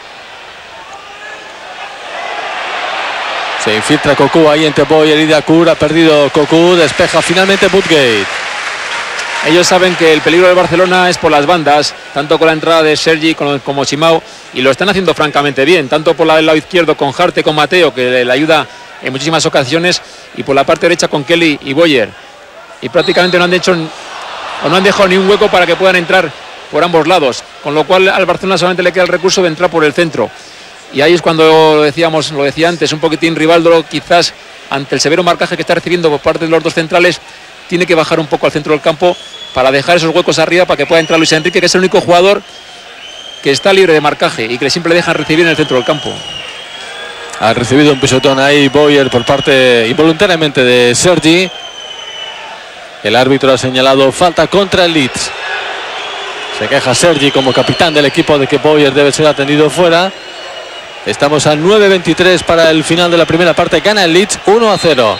Se infiltra Cocu ahí entre Boyer y Dacour. Ha perdido Cocu. Despeja finalmente Woodgate. Ellos saben que el peligro del Barcelona es por las bandas, tanto con la entrada de Sergi como Simao, y lo están haciendo francamente bien, tanto por la del lado izquierdo con Harte, con Mateo, que le ayuda en muchísimas ocasiones, y por la parte derecha con Kelly y Boyer. Y prácticamente no han hecho o no han dejado ni un hueco para que puedan entrar por ambos lados, con lo cual al Barcelona solamente le queda el recurso de entrar por el centro. Y ahí es cuando lo decíamos, lo decía antes, un poquitín Rivaldo, quizás ante el severo marcaje que está recibiendo por parte de los dos centrales, tiene que bajar un poco al centro del campo para dejar esos huecos arriba para que pueda entrar Luis Enrique, que es el único jugador que está libre de marcaje y que siempre le dejan recibir en el centro del campo. Ha recibido un pisotón ahí Boyer por parte involuntariamente de Sergi. El árbitro ha señalado falta contra el Leeds. Se queja Sergi como capitán del equipo de que Boyer debe ser atendido fuera. Estamos a nueve veintitrés para el final de la primera parte. Gana el Leeds uno a cero.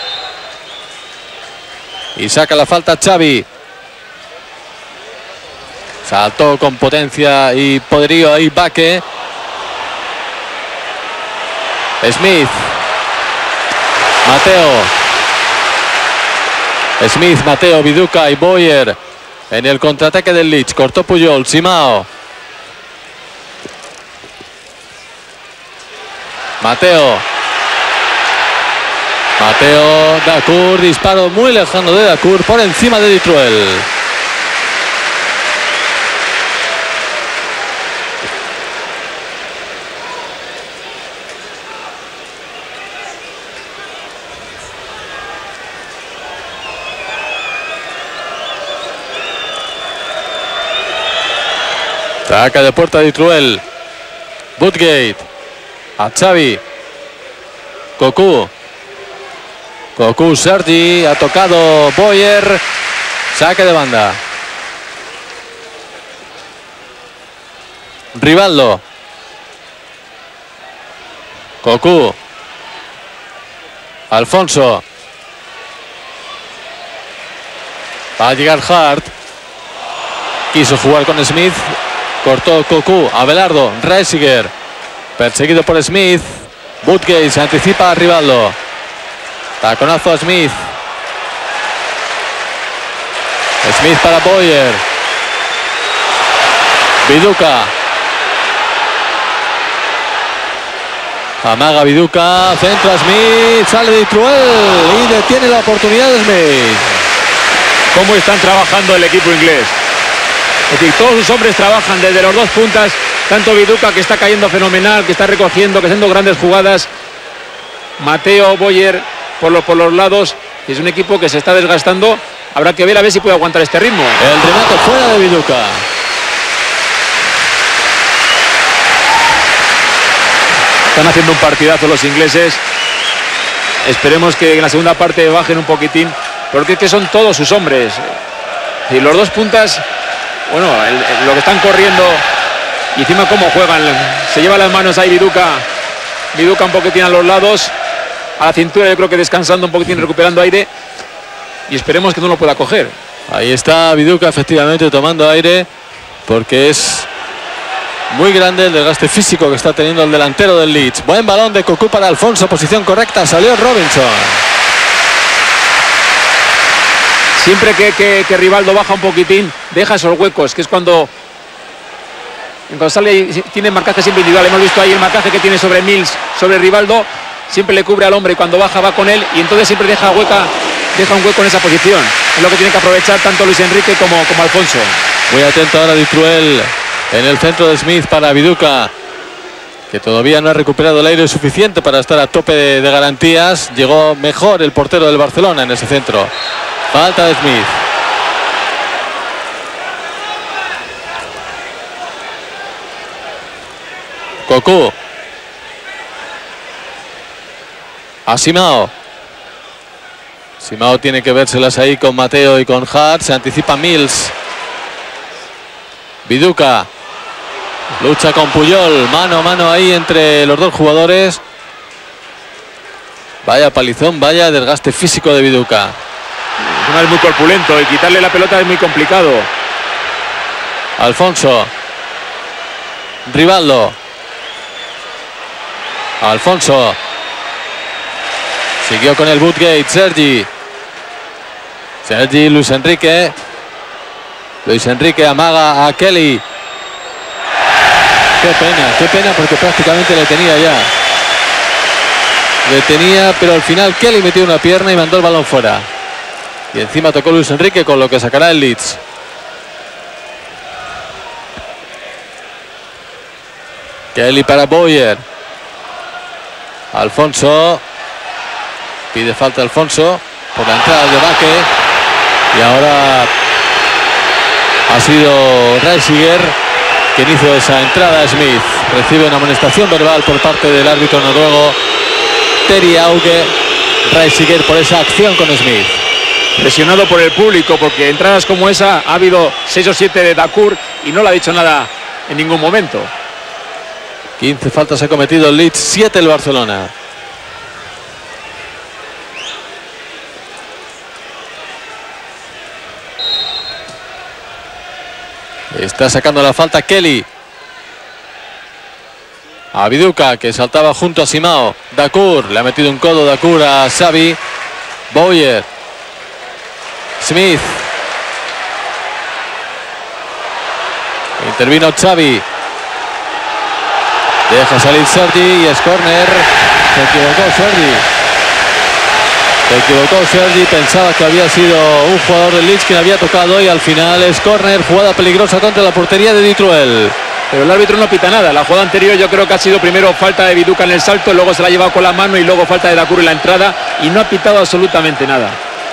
Y saca la falta Xavi. Saltó con potencia y poderío ahí Baque. Smith. Mateo. Smith, Mateo, Viduca y Boyer. En el contraataque del Leeds. Cortó Puyol. Simao. Mateo. Mateo, Dacour, disparo muy lejano de Dacour por encima de Ditruel. Saca de puerta Ditruel. Woodgate. A Xavi. Cocu. Cocu, Sergi, ha tocado Boyer, saque de banda. Rivaldo. Cocu. Alfonso. Va a llegar Hart. Quiso jugar con Smith. Cortó Cocu. Abelardo. Reisiger. Perseguido por Smith. Woodgate se anticipa a Rivaldo. Taconazo a Smith. Smith para Boyer. Viduca. Amaga Viduca. Centra Smith. Sale Ditruel. Y detiene la oportunidad de Smith. ¿Cómo están trabajando el equipo inglés? Es decir, todos sus hombres trabajan desde los dos puntas. Tanto Viduca, que está cayendo fenomenal, que está recogiendo, que está haciendo grandes jugadas. Mateo, Boyer por los, por los lados. Es un equipo que se está desgastando. Habrá que ver a ver si puede aguantar este ritmo. El remate fuera de Viduca. Están haciendo un partidazo los ingleses. Esperemos que en la segunda parte bajen un poquitín, porque es que son todos sus hombres. Y los dos puntas, bueno, el, el, lo que están corriendo Y encima cómo juegan, se lleva las manos ahí Viduka, Viduka un poquitín a los lados, a la cintura, yo creo que descansando un poquitín, recuperando aire, y esperemos que no lo pueda coger. Ahí está Viduka efectivamente tomando aire, porque es muy grande el desgaste físico que está teniendo el delantero del Leeds. Buen balón de Cocu para Alfonso, posición correcta, salió Robinson. Siempre que, que, que Rivaldo baja un poquitín, deja esos huecos, que es cuando, cuando sale, tiene marcaje siempre individual. Hemos visto ahí el marcaje que tiene sobre Mills, sobre Rivaldo, siempre le cubre al hombre y cuando baja va con él, y entonces siempre deja, hueca, deja un hueco en esa posición. Es lo que tiene que aprovechar tanto Luis Enrique como, como Alfonso. Muy atento ahora Ditruel en el centro de Smith para Viduka, que todavía no ha recuperado el aire suficiente para estar a tope de, de garantías. Llegó mejor el portero del Barcelona en ese centro. Falta de Smith. Cocu. A Simao. Simao tiene que vérselas ahí con Mateo y con Hart. Se anticipa Mills. Viduka. Lucha con Puyol. Mano a mano ahí entre los dos jugadores. Vaya palizón, vaya desgaste físico de Viduka. Es muy corpulento y quitarle la pelota es muy complicado. Alfonso. Rivaldo. Alfonso. Siguió con el Woodgate. Sergi. Sergi, Luis Enrique. Luis Enrique amaga a Kelly. Qué pena, qué pena porque prácticamente le tenía ya. Le tenía, pero al final Kelly metió una pierna y mandó el balón fuera. Y encima tocó Luis Enrique, con lo que sacará el Leeds. Kelly para Boyer. Alfonso. Pide falta Alfonso por la entrada de Baque. Y ahora ha sido Reisiger quien hizo esa entrada. Smith recibe una amonestación verbal por parte del árbitro noruego Terry Auge. Reisiger por esa acción con Smith. Presionado por el público, porque entradas como esa ha habido seis o siete de Dacour y no le ha dicho nada en ningún momento. quince faltas ha cometido el Leeds, siete el Barcelona. Está sacando la falta Kelly. A Viduka, que saltaba junto a Simao. Dacour, le ha metido un codo Dacour a Xavi. Boyer. Smith. Intervino Xavi. Deja salir Sergi y es córner. Se equivocó Sergi. Se equivocó Sergi. Pensaba que había sido un jugador del Leeds quien había tocado y al final es córner. Jugada peligrosa contra la portería de Ditruel. Pero el árbitro no pita nada. La jugada anterior yo creo que ha sido primero falta de Viduka en el salto, luego se la ha llevado con la mano y luego falta de Dacour en la entrada y no ha pitado absolutamente nada.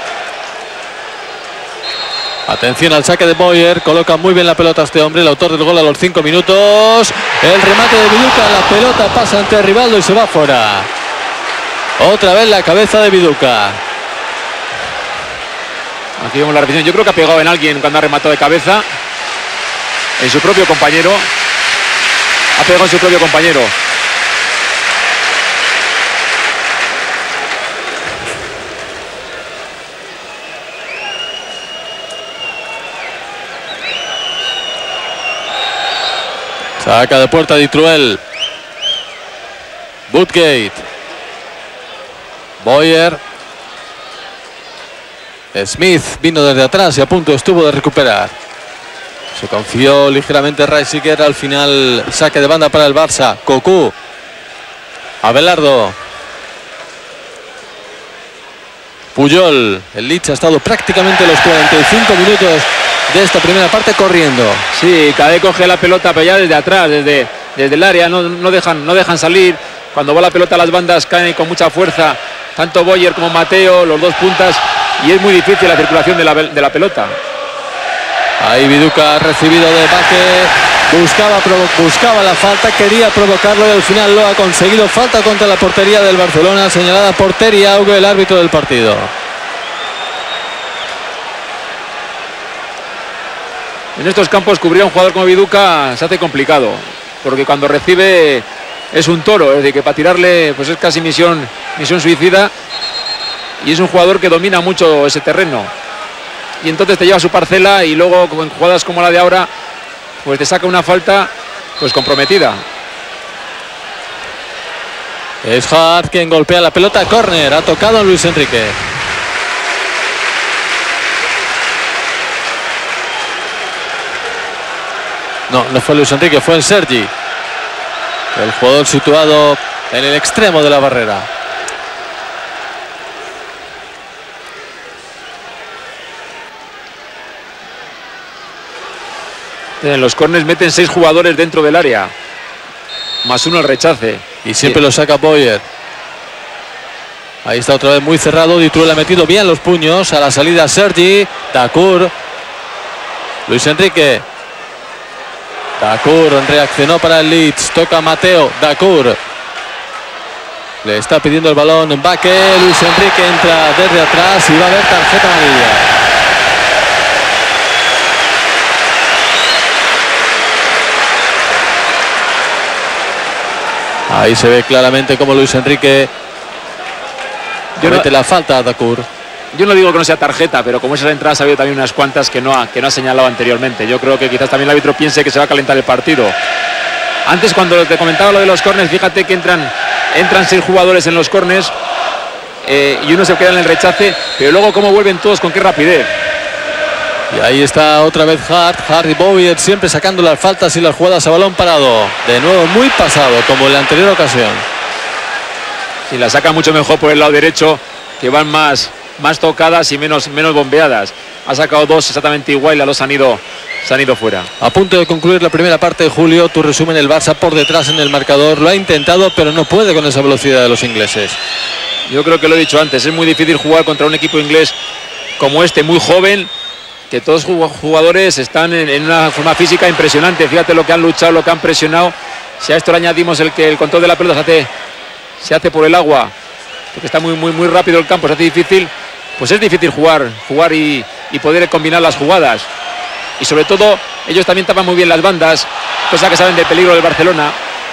Atención al saque de Boyer, coloca muy bien la pelota este hombre, el autor del gol a los cinco minutos. El remate de Viduka, la pelota pasa ante Rivaldo y se va fuera. Otra vez la cabeza de Viduka. Aquí vemos la repetición. Yo creo que ha pegado en alguien cuando ha rematado de cabeza. En su propio compañero. Ha pegado en su propio compañero. Saca de puerta Ditruel. Woodgate. Boyer. Smith vino desde atrás y a punto estuvo de recuperar. Se confió ligeramente Reisiger. Al final saque de banda para el Barça. Cocu. Abelardo. Puyol. El Leeds ha estado prácticamente los cuarenta y cinco minutos de esta primera parte corriendo. Sí, Cadet coge la pelota, pero ya desde atrás, desde, desde el área, no, no, dejan, no dejan salir. Cuando va la pelota a las bandas caen con mucha fuerza, tanto Boyer como Mateo, los dos puntas, y es muy difícil la circulación de la, de la pelota. Ahí Viduka ha recibido de Baque, buscaba, buscaba la falta, quería provocarlo y al final lo ha conseguido. Falta contra la portería del Barcelona, señalada por Terry Auge, el árbitro del partido. en estos campos cubrir a un jugador como Viduka se hace complicado, porque cuando recibe es un toro, es decir, que para tirarle pues es casi misión, misión suicida, y es un jugador que domina mucho ese terreno, y entonces te lleva a su parcela y luego en jugadas como la de ahora pues te saca una falta pues comprometida. Es Hart quien golpea la pelota, córner, ha tocado Luis Enrique. No, no fue Luis Enrique, fue el Sergi, el jugador situado en el extremo de la barrera. En los córneres meten seis jugadores dentro del área, más uno el rechace. Y siempre sí. Lo saca Boyer. Ahí está otra vez muy cerrado. Ditruel ha metido bien los puños. A la salida Sergi. Dacour. Luis Enrique. Dacour reaccionó para el Leeds. Toca Mateo. Dacour. Le está pidiendo el balón en Baque. Luis Enrique entra desde atrás y va a haber tarjeta amarilla. Ahí se ve claramente como Luis Enrique comete la falta a Dacour. Yo no digo que no sea tarjeta, pero como esas entradas ha habido también unas cuantas que no, ha, que no ha señalado anteriormente. Yo creo que quizás también el árbitro piense que se va a calentar el partido. Antes, cuando te comentaba lo de los córners, fíjate que entran, entran seis jugadores en los córners eh, y uno se queda en el rechace, pero luego cómo vuelven todos, con qué rapidez. Y ahí está otra vez Hart, Harry Bowyer siempre sacando las faltas y las jugadas a balón parado. De nuevo muy pasado, como en la anterior ocasión. Y la saca mucho mejor por el lado derecho, que van más, más tocadas y menos, menos bombeadas. Ha sacado dos exactamente igual y las dos han ido, se han ido fuera. A punto de concluir la primera parte, Julio, tu resumen: el Barça por detrás en el marcador. Lo ha intentado, pero no puede con esa velocidad de los ingleses. Yo creo que lo he dicho antes, es muy difícil jugar contra un equipo inglés como este, muy joven, que todos los jugadores están en, en una forma física impresionante. Fíjate lo que han luchado, lo que han presionado. Si a esto le añadimos el que el control de la pelota se hace, se hace por el agua, porque está muy, muy, muy rápido el campo, se hace difícil, pues es difícil jugar, jugar y, y poder combinar las jugadas. Y sobre todo, ellos también tapan muy bien las bandas, cosa que saben del peligro del Barcelona.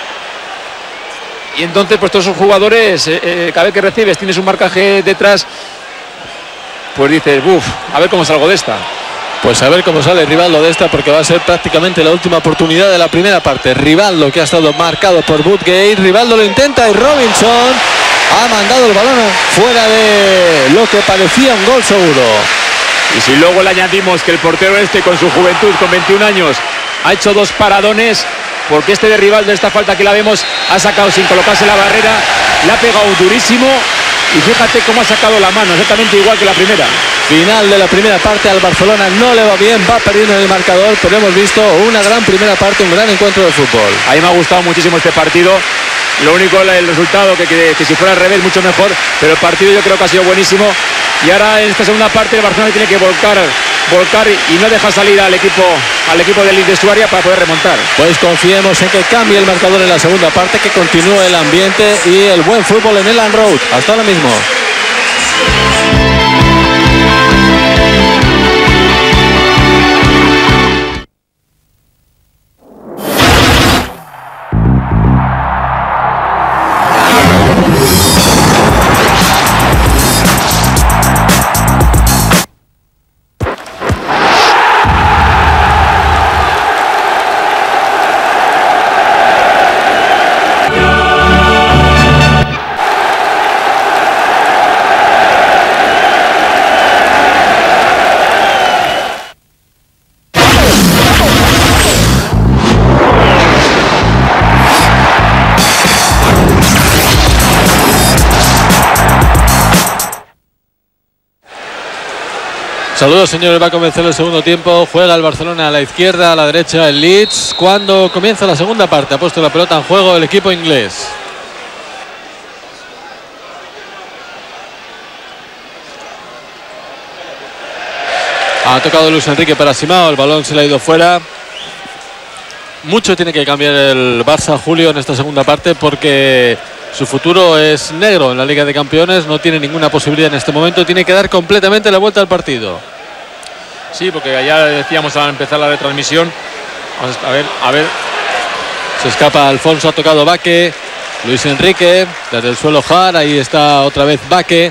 Y entonces, pues todos esos jugadores, eh, eh, cada vez que recibes, tienes un marcaje detrás, pues dices, uff, a ver cómo salgo de esta. Pues a ver cómo sale Rivaldo de esta, porque va a ser prácticamente la última oportunidad de la primera parte. Rivaldo, que ha estado marcado por Woodgate. Rivaldo lo intenta y Robinson ha mandado el balón fuera de lo que parecía un gol seguro. Y si luego le añadimos que el portero este, con su juventud, con veintiún años, ha hecho dos paradones, porque este de Rivaldo, esta falta que la vemos, ha sacado sin colocarse la barrera, le ha pegado durísimo. Y fíjate cómo ha sacado la mano, exactamente igual que la primera. Final de la primera parte, al Barcelona no le va bien, va perdiendo en el marcador, pero hemos visto una gran primera parte, un gran encuentro de fútbol. A mí me ha gustado muchísimo este partido. Lo único, el resultado, que, que, que si fuera al revés, mucho mejor, pero el partido yo creo que ha sido buenísimo. Y ahora en esta segunda parte el Barcelona tiene que volcar, volcar y no dejar salir al equipo, al equipo del Leeds de Stuaria para poder remontar. Pues confiemos en que cambie el marcador en la segunda parte, que continúe el ambiente y el buen fútbol en Elland Road. Hasta ahora mismo. Saludos, señores. Va a comenzar el segundo tiempo. Juega el Barcelona a la izquierda, a la derecha el Leeds. Cuando comienza la segunda parte, ha puesto la pelota en juego el equipo inglés. Ha tocado Luis Enrique para Simao. El balón se le ha ido fuera. Mucho tiene que cambiar el Barça, Julio, en esta segunda parte, porque su futuro es negro en la Liga de Campeones. No tiene ninguna posibilidad en este momento. Tiene que dar completamente la vuelta al partido. Sí, porque ya decíamos al empezar la retransmisión. Vamos a ver, a ver. Se escapa Alfonso, ha tocado Baque. Luis Enrique, desde el suelo Har, ahí está otra vez Baque.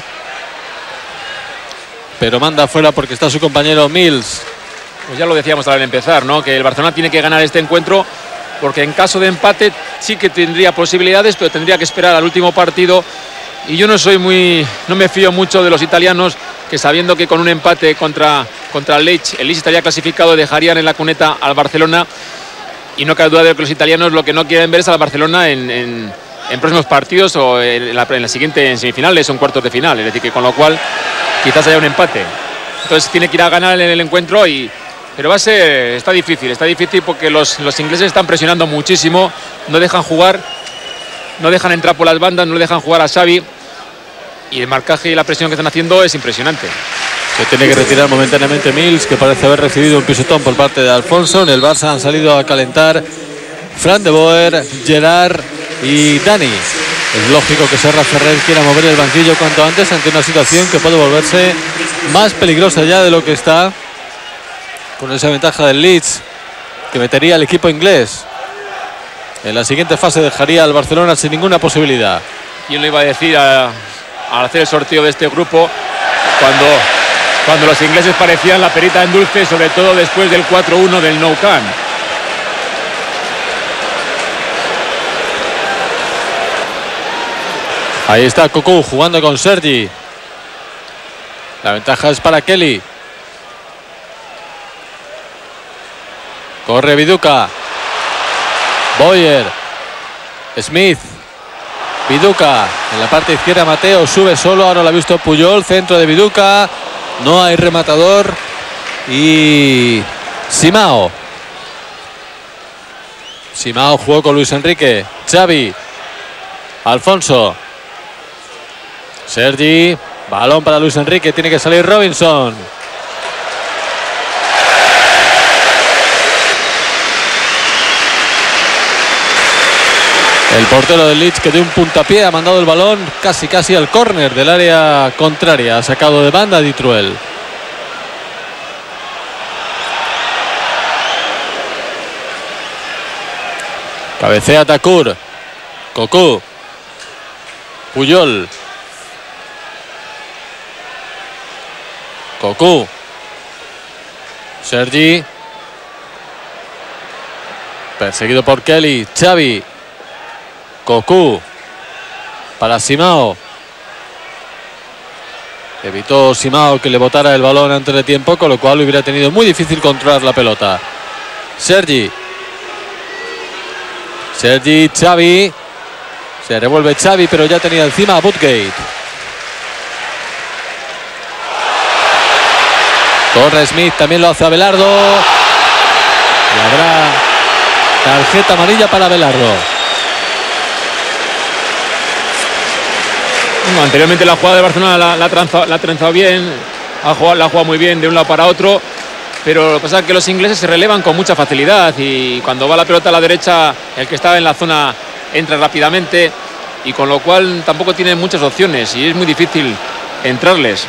Pero manda fuera porque está su compañero Mills. Pues ya lo decíamos al empezar, ¿no? Que el Barcelona tiene que ganar este encuentro, porque en caso de empate sí que tendría posibilidades, pero tendría que esperar al último partido. Y yo no soy muy, no me fío mucho de los italianos, que sabiendo que con un empate contra, contra el Leeds, el Leeds estaría clasificado, dejarían en la cuneta al Barcelona. Y no cabe duda de que los italianos lo que no quieren ver es al Barcelona en, en, en próximos partidos o en la, en la siguiente, en semifinales o en cuartos de final. Es decir, que con lo cual quizás haya un empate. Entonces tiene que ir a ganar en el encuentro, y, pero va a ser, está difícil, está difícil porque los, los ingleses están presionando muchísimo, no dejan jugar, no dejan entrar por las bandas, no le dejan jugar a Xavi, y el marcaje y la presión que están haciendo es impresionante. Se tiene que retirar momentáneamente Mills, que parece haber recibido un pisotón por parte de Alfonso. En el Barça han salido a calentar Fran de Boer, Gerard y Dani. Es lógico que Serra Ferrer quiera mover el banquillo cuanto antes ante una situación que puede volverse más peligrosa ya de lo que está, con esa ventaja del Leeds que metería al equipo inglés. En la siguiente fase dejaría al Barcelona sin ninguna posibilidad. ¿Quién le iba a decir a, al hacer el sorteo de este grupo cuando, cuando los ingleses parecían la perita en dulce, sobre todo después del cuatro uno del Nou Camp? Ahí está Cocu jugando con Sergi. La ventaja es para Kelly. Corre Viduka. Boyer. Smith. Viduka. En la parte izquierda Mateo sube solo. Ahora lo ha visto Puyol. Centro de Viduka. No hay rematador. Y Simao. Simao jugó con Luis Enrique. Xavi. Alfonso. Sergi, balón para Luis Enrique, tiene que salir Robinson. El portero del Leeds, que de un puntapié ha mandado el balón casi casi al córner del área contraria, ha sacado de banda a Ditruel. Cabecea Takur. Cocu. Puyol. Cocu. Sergi. Perseguido por Kelly. Xavi. Cocu. Para Simao. Evitó Simao que le botara el balón antes de tiempo, con lo cual hubiera tenido muy difícil controlar la pelota. Sergi. Sergi, Xavi. Se revuelve Xavi, pero ya tenía encima a Woodgate. Corre Smith, también lo hace Abelardo. Y habrá tarjeta amarilla para Abelardo. Bueno, anteriormente la jugada de Barcelona la, la, tranza, la ha trenzado bien, ha jugado, la ha jugado muy bien de un lado para otro, pero lo que pasa es que los ingleses se relevan con mucha facilidad, y cuando va la pelota a la derecha, el que estaba en la zona entra rápidamente, y con lo cual tampoco tienen muchas opciones y es muy difícil entrarles.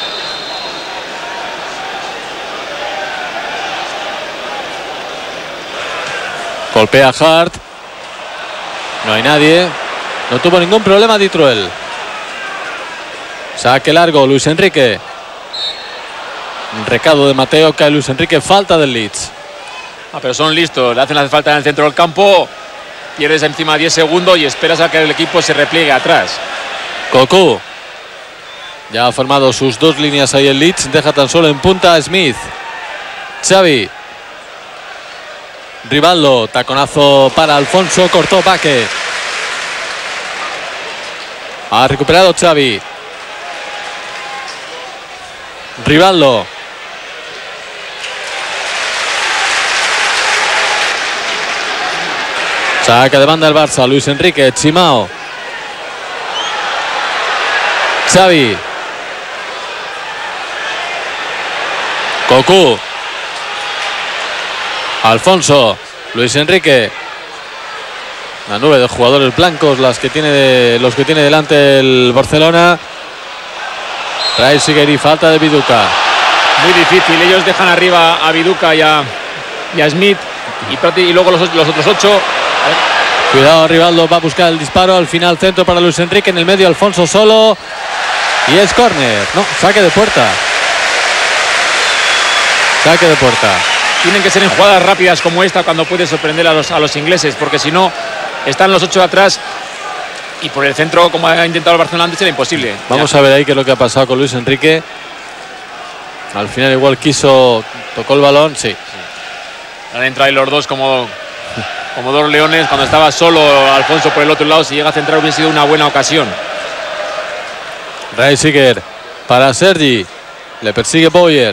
Golpea Hart. No hay nadie. No tuvo ningún problema Ditruel. Saque largo Luis Enrique. Un recado de Mateo, cae Luis Enrique, falta del Leeds. Ah, pero son listos, le hacen la falta en el centro del campo, pierdes encima diez segundos y esperas a que el equipo se repliegue atrás. Cocu. Ya ha formado sus dos líneas ahí el Leeds, deja tan solo en punta a Smith. Xavi. Rivaldo, taconazo para Alfonso, cortó Baque. Ha recuperado Xavi. Rivaldo. Saca de banda el Barça, Luis Enrique, Simao. Xavi. Cocu. Alfonso. Luis Enrique. La nube de jugadores blancos, las que tiene de, los que tiene delante el Barcelona. Trae Sigueri, falta de Viduka. muy difícil. Ellos dejan arriba a Viduka y a, y a Smith y, y luego los, los otros ocho. Cuidado, Rivaldo va a buscar el disparo. Al final centro para Luis Enrique. En el medio Alfonso solo. Y es córner. No, saque de puerta. Saque de puerta. Tienen que ser en jugadas rápidas como esta cuando puede sorprender a los, a los ingleses, porque si no, están los ocho de atrás y por el centro, como ha intentado el Barcelona antes, era imposible. Vamos ya. a ver ahí qué es lo que ha pasado con Luis Enrique. Al final igual quiso, tocó el balón, sí. sí. Han entrado ahí los dos como, como dos leones. Cuando estaba solo Alfonso por el otro lado, si llega a centrar hubiera sido una buena ocasión. Reisiger para Sergi. Le persigue Boyer.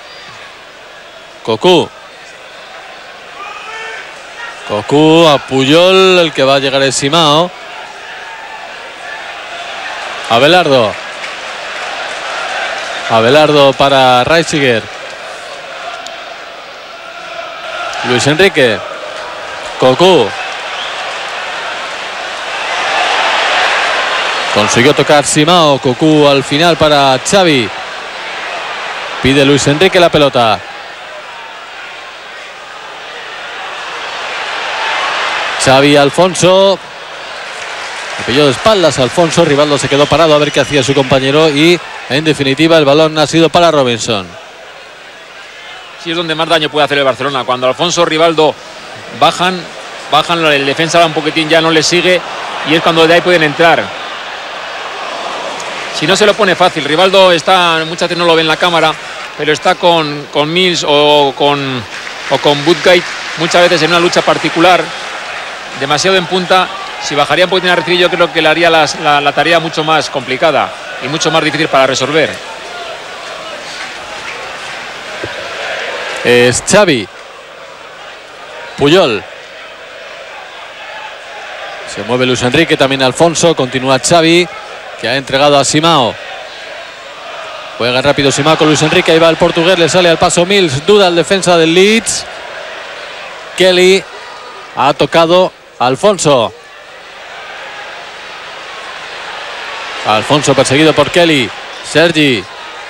Cocu. Cocu a Puyol, el que va a llegar es Simao. Abelardo. Abelardo para Reisiger. Luis Enrique. Cocu. Consiguió tocar Simao. Cocu al final para Xavi. Pide Luis Enrique la pelota. Xavi Alfonso. Le pilló de espaldas a Alfonso. Rivaldo se quedó parado a ver qué hacía su compañero. Y en definitiva el balón ha sido para Robinson. Sí, es donde más daño puede hacer el Barcelona. Cuando Alfonso, Rivaldo bajan, bajan, el defensa va un poquitín, ya no le sigue. Y es cuando de ahí pueden entrar. Si no se lo pone fácil. Rivaldo está, muchas veces no lo ve en la cámara, pero está con, con Mills o con, o con Woodgate muchas veces en una lucha particular. Demasiado en punta. Si bajaría un poquitín a recibir, yo creo que le haría las, la, la tarea mucho más complicada y mucho más difícil para resolver. Es Xavi. Puyol. Se mueve Luis Enrique, también Alfonso. Continúa Xavi, que ha entregado a Simao. Juega rápido Simao con Luis Enrique. Ahí va el portugués, le sale al paso Mills. Duda el defensa del Leeds. Kelly ha tocado a Alfonso. Alfonso perseguido por Kelly. Sergi.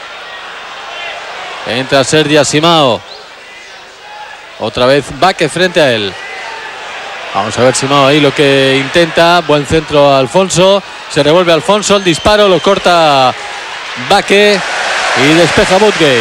Entra Sergi a Simao. Otra vez Baque frente a él. Vamos a ver Simao ahí lo que intenta. Buen centro a Alfonso. Se revuelve Alfonso. El disparo lo corta Baque. Y despeja Woodgate.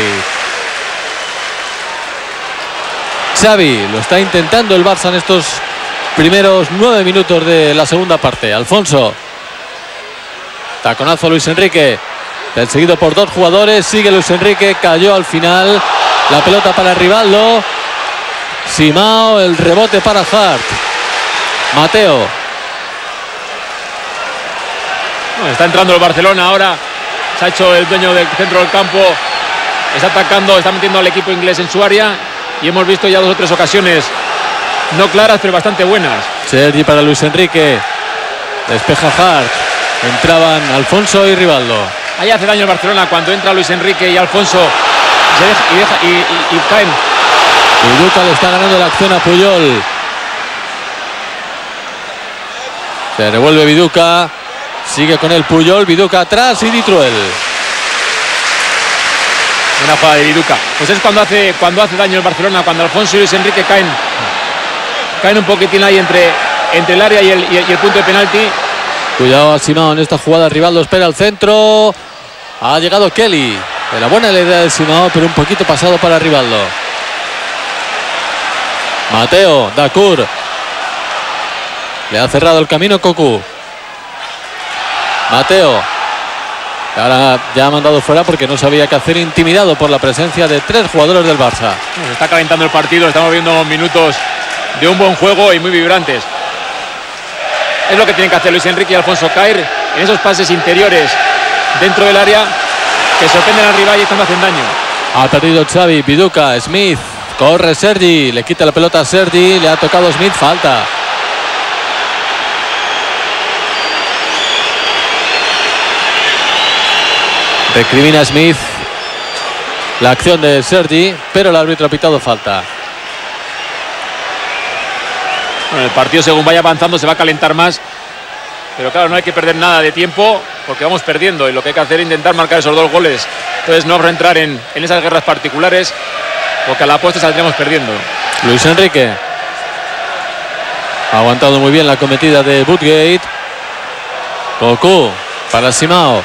Xavi lo está intentando el Barça en estos primeros nueve minutos de la segunda parte. Alfonso. Taconazo Luis Enrique. Perseguido por dos jugadores. Sigue Luis Enrique. Cayó al final. La pelota para Rivaldo. Simao. El rebote para Hart. Mateo. Bueno, está entrando el Barcelona ahora. Se ha hecho el dueño del centro del campo. Está atacando. Está metiendo al equipo inglés en su área. Y hemos visto ya dos o tres ocasiones no claras, pero bastante buenas. Sergi para Luis Enrique. Despeja Hart. Entraban Alfonso y Rivaldo. Ahí hace daño el Barcelona cuando entra Luis Enrique y Alfonso se deja, y, deja, y, y, y caen. Viduka le está ganando la acción a Puyol. Se revuelve Viduka. Sigue con el Puyol. Viduka atrás y Ditruel. Una jugada de Viduka. Pues es cuando hace, cuando hace daño el Barcelona, cuando Alfonso y Luis Enrique caen, caen un poquitín ahí entre, entre el área y el, y el, y el punto de penalti. Cuidado a Simao en esta jugada. Rivaldo espera el centro. Ha llegado Kelly. Era buena la idea de Simao, pero un poquito pasado para Rivaldo. Mateo, Dacour. Le ha cerrado el camino Cocu. Mateo. Ahora ya ha mandado fuera porque no sabía qué hacer, intimidado por la presencia de tres jugadores del Barça. Se está calentando el partido. Estamos viendo minutos de un buen juego y muy vibrantes. Es lo que tienen que hacer Luis Enrique y Alfonso, caer en esos pases interiores dentro del área que sorprenden al rival y están haciendo daño. Ha perdido Xavi, Viduka, Smith. Corre Sergi, le quita la pelota a Sergi. Le ha tocado Smith, falta. Recrimina Smith la acción de Sergi, pero el árbitro ha pitado falta. Bueno, el partido según vaya avanzando se va a calentar más, pero claro, no hay que perder nada de tiempo porque vamos perdiendo y lo que hay que hacer es intentar marcar esos dos goles Entonces no vamos a entrar en, en esas guerras particulares, porque a la postre saldríamos perdiendo. Luis Enrique ha aguantado muy bien la cometida de Woodgate. Cocu para Simao.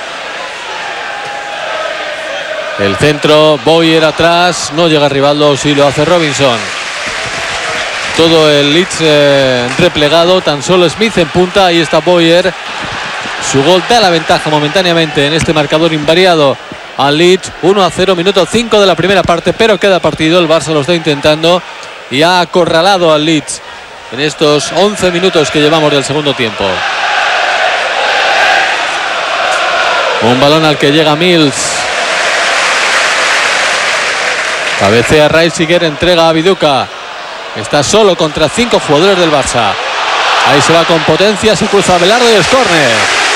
El centro, Boyer atrás, no llega Rivaldo, sí lo hace Robinson. Todo el Leeds eh, replegado, tan solo Smith en punta. Ahí está Boyer. Su gol da la ventaja momentáneamente en este marcador invariado al Leeds. uno a cero, minuto cinco de la primera parte, pero queda partido. El Barça lo está intentando y ha acorralado al Leeds en estos once minutos que llevamos del segundo tiempo. Un balón al que llega Mills. Cabecea Reisiger, entrega a Viduka. Está solo contra cinco jugadores del Barça. Ahí se va con potencia, se cruza Belardo y es córner.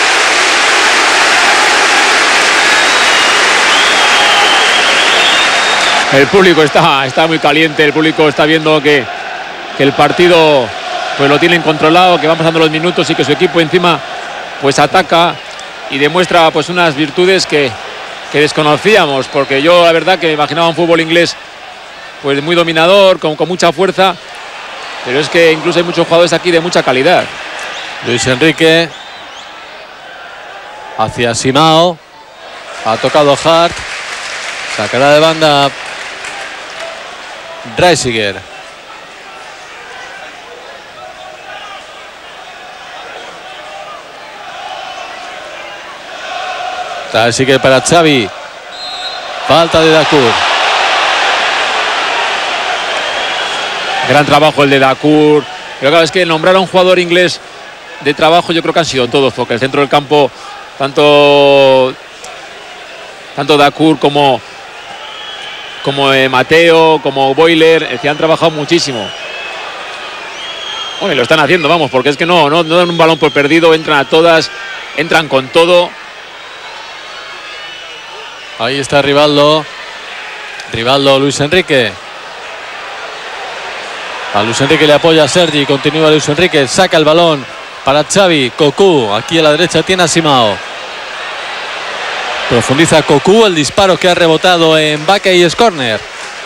El público está, está muy caliente, el público está viendo que, que el partido pues lo tienen controlado, que van pasando los minutos y que su equipo encima pues ataca y demuestra pues unas virtudes que, que desconocíamos, porque yo la verdad que me imaginaba un fútbol inglés pues muy dominador, con, con mucha fuerza, pero es que incluso hay muchos jugadores aquí de mucha calidad. Luis Enrique hacia Simao, ha tocado Hart, sacará de banda Reisiger. Reisiger para Xavi, falta de Dacour. Gran trabajo el de Dacour. Pero claro, es que nombrar a un jugador inglés de trabajo yo creo que han sido todos, porque el centro del campo, tanto, tanto Dacour como, como eh, Mateo, como Boiler, es que han trabajado muchísimo. Bueno, y lo están haciendo, vamos, porque es que no, no, no dan un balón por perdido, entran a todas, entran con todo. Ahí está Rivaldo. Rivaldo, Luis Enrique. A Luis Enrique le apoya a Sergi, continúa Luis Enrique, saca el balón para Xavi. Cocu, aquí a la derecha tiene a Simao. Profundiza Cocu, el disparo que ha rebotado en Baque y es córner.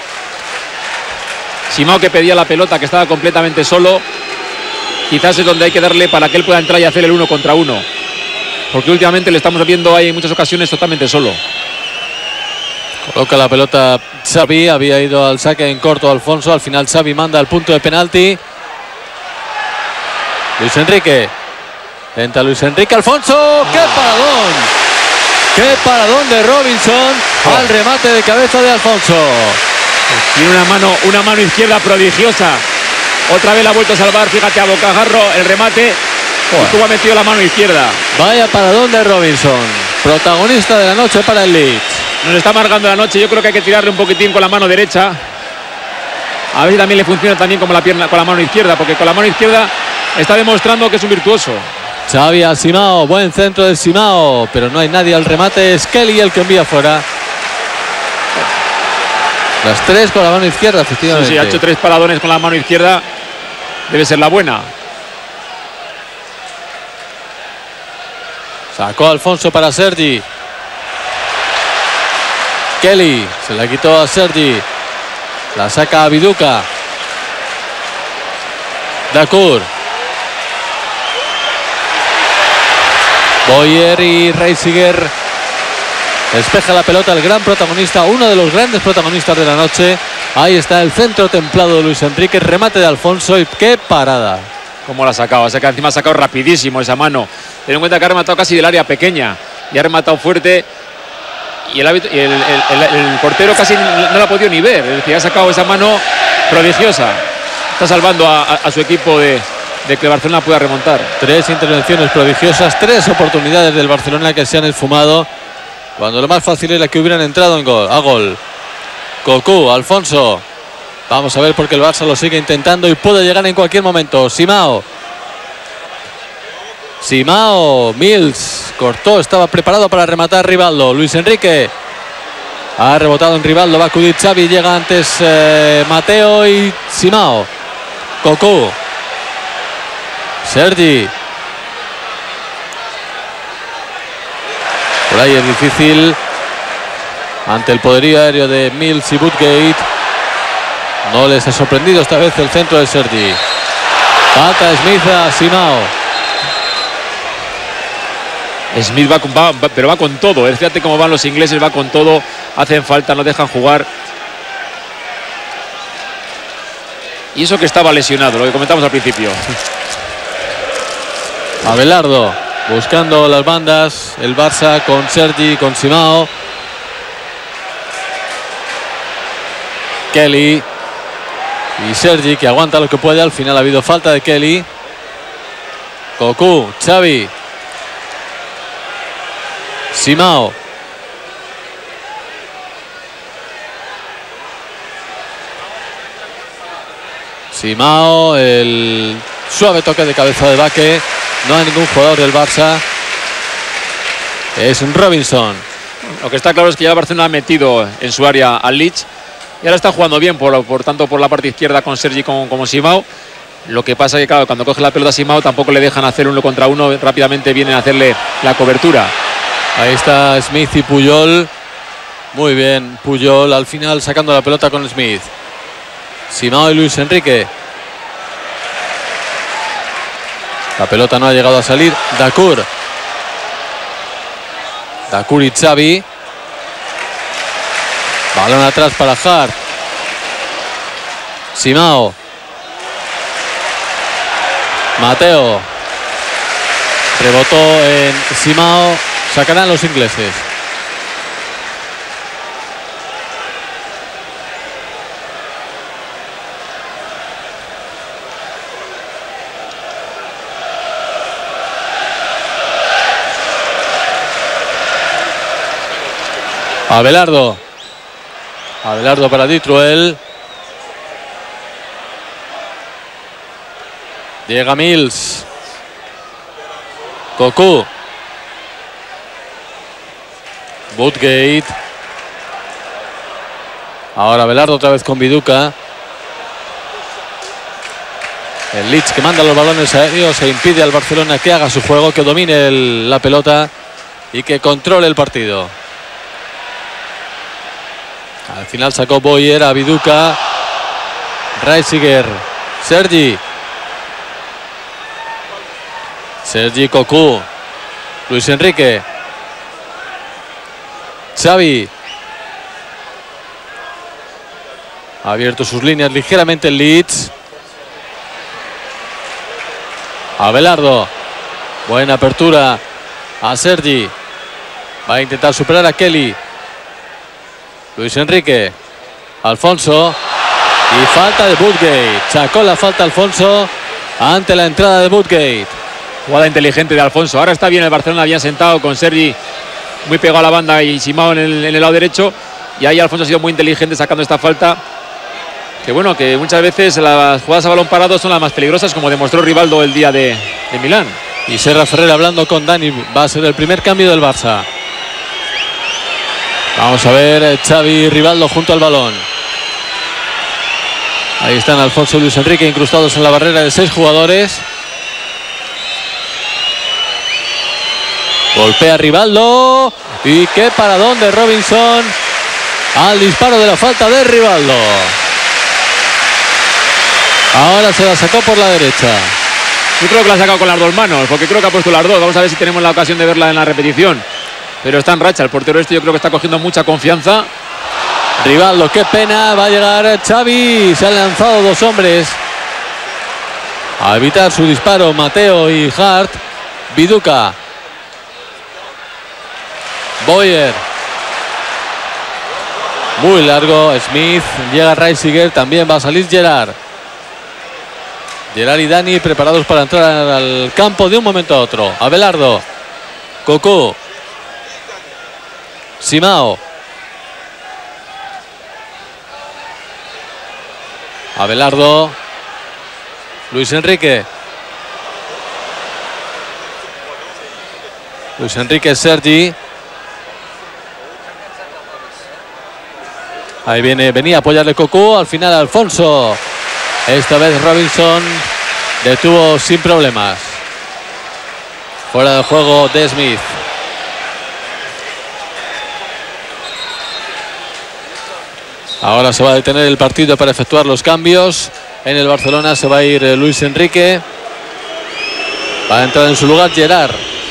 Simao, que pedía la pelota, que estaba completamente solo. Quizás es donde hay que darle para que él pueda entrar y hacer el uno contra uno, porque últimamente le estamos viendo ahí en muchas ocasiones totalmente solo. Coloca la pelota Xavi, había ido al saque en corto Alfonso, al final Xavi manda al punto de penalti. Luis Enrique, entra Luis Enrique, Alfonso, ¡qué paradón! ¡Qué paradón de Robinson oh. al remate de cabeza de Alfonso! Tiene una mano, una mano izquierda prodigiosa. Otra vez la ha vuelto a salvar, fíjate, a bocajarro el remate. Oh. Cómo ha metido la mano izquierda. Vaya paradón de Robinson, protagonista de la noche para el Leeds. Nos está amargando la noche. Yo creo que hay que tirarle un poquitín con la mano derecha. A ver si también le funciona también como la pierna con la mano izquierda, porque con la mano izquierda está demostrando que es un virtuoso. Xavi a Simao, buen centro de Simao, pero no hay nadie al remate. Es Kelly el que envía fuera. Las tres con la mano izquierda, efectivamente. Sí, sí, ha hecho tres paradones con la mano izquierda. Debe ser la buena. Sacó Alfonso para Sergi. Kelly se la quitó a Sergi. La saca a Viduka. Dacour. Boyer y Reisiger. Despeja la pelota el gran protagonista, uno de los grandes protagonistas de la noche. Ahí está el centro templado de Luis Enrique. Remate de Alfonso y qué parada. Cómo la ha sacado. O sea que encima ha sacado rapidísimo esa mano. Ten en cuenta que ha rematado casi del área pequeña. Y ha rematado fuerte. Y el, y el, el, el, el portero casi no la ha podido ni ver. Es decir, ha sacado esa mano prodigiosa. Está salvando a, a, a su equipo de, de que Barcelona pueda remontar. Tres intervenciones prodigiosas, tres oportunidades del Barcelona que se han esfumado, cuando lo más fácil era que hubieran entrado en gol, a gol. Cocu, Alfonso. Vamos a ver, porque el Barça lo sigue intentando y puede llegar en cualquier momento. Simao. Simao, Mills cortó, estaba preparado para rematar Rivaldo. Luis Enrique ha rebotado en Rivaldo, va a acudir Xavi, llega antes eh, Mateo y Simao. Cocu, Sergi. Por ahí es difícil ante el poderío aéreo de Mills y Woodgate. No les ha sorprendido esta vez el centro de Sergi. Falta Smith a Simao. Smith va, con, va, va pero va con todo, ¿eh? Fíjate cómo van los ingleses, va con todo, hacen falta, no dejan jugar. Y eso que estaba lesionado, lo que comentamos al principio. Abelardo buscando las bandas, el Barça con Sergi, con Simao. Kelly y Sergi, que aguanta lo que puede. Al final ha habido falta de Kelly. Cocu, Xavi, Simao. Simao, el suave toque de cabeza de Baque. No hay ningún jugador del Barça. Es Robinson. Lo que está claro es que ya el Barcelona ha metido en su área al Leeds. Y ahora está jugando bien, por, por tanto por la parte izquierda con Sergi como, como Simao. Lo que pasa es que, claro, cuando coge la pelota a Simao tampoco le dejan hacer uno contra uno. Rápidamente vienen a hacerle la cobertura. Ahí está Smith y Puyol. Muy bien, Puyol al final sacando la pelota con Smith. Simao y Luis Enrique. La pelota no ha llegado a salir. Dacour. Dacour y Xavi. Balón atrás para Hart. Simao. Mateo. Rebotó en Simao. Sacarán los ingleses. Abelardo. Abelardo para Ditruel. Llega Mills. Cocu. Woodgate. Ahora Abelardo otra vez con Viduka. El Leeds que manda los balones aéreos e impide al Barcelona que haga su juego, que domine el, la pelota y que controle el partido. Al final sacó Boyer a Viduka. Reisiger. Sergi. Sergi, Cocu. Luis Enrique. Xavi. Ha abierto sus líneas ligeramente el Leeds. Abelardo. Buena apertura a Sergi. Va a intentar superar a Kelly. Luis Enrique. Alfonso. Y falta de Woodgate. Sacó la falta Alfonso ante la entrada de Woodgate. Jugada inteligente de Alfonso. Ahora está bien el Barcelona, bien sentado con Sergi muy pegado a la banda y Simao en el, en el lado derecho. Y ahí Alfonso ha sido muy inteligente sacando esta falta. Que bueno, que muchas veces las jugadas a balón parado son las más peligrosas, como demostró Rivaldo el día de, de Milán. Y Serra Ferrer hablando con Dani. Va a ser el primer cambio del Barça. Vamos a ver Xavi y Rivaldo junto al balón. Ahí están Alfonso y Luis Enrique incrustados en la barrera de seis jugadores. Golpea Rivaldo. Y qué paradón de Robinson al disparo de la falta de Rivaldo. Ahora se la sacó por la derecha. Yo creo que la ha sacado con las dos manos, porque creo que ha puesto las dos. Vamos a ver si tenemos la ocasión de verla en la repetición. Pero está en racha el portero este, yo creo que está cogiendo mucha confianza. Rivaldo, qué pena, va a llegar Xavi. Se han lanzado dos hombres a evitar su disparo, Mateo y Hart. Viduka. Boyer. Muy largo, Smith. Llega Reisiger, también va a salir Gerard. Gerard y Dani preparados para entrar al campo de un momento a otro. Abelardo. Cocu. Simao. Abelardo. Luis Enrique. Luis Enrique, Sergi. Ahí viene, venía a apoyarle Cocu. Al final Alfonso. Esta vez Robinson detuvo sin problemas. Fuera de juego de Smith. Ahora se va a detener el partido para efectuar los cambios. En el Barcelona se va a ir Luis Enrique. Va a entrar en su lugar Gerard.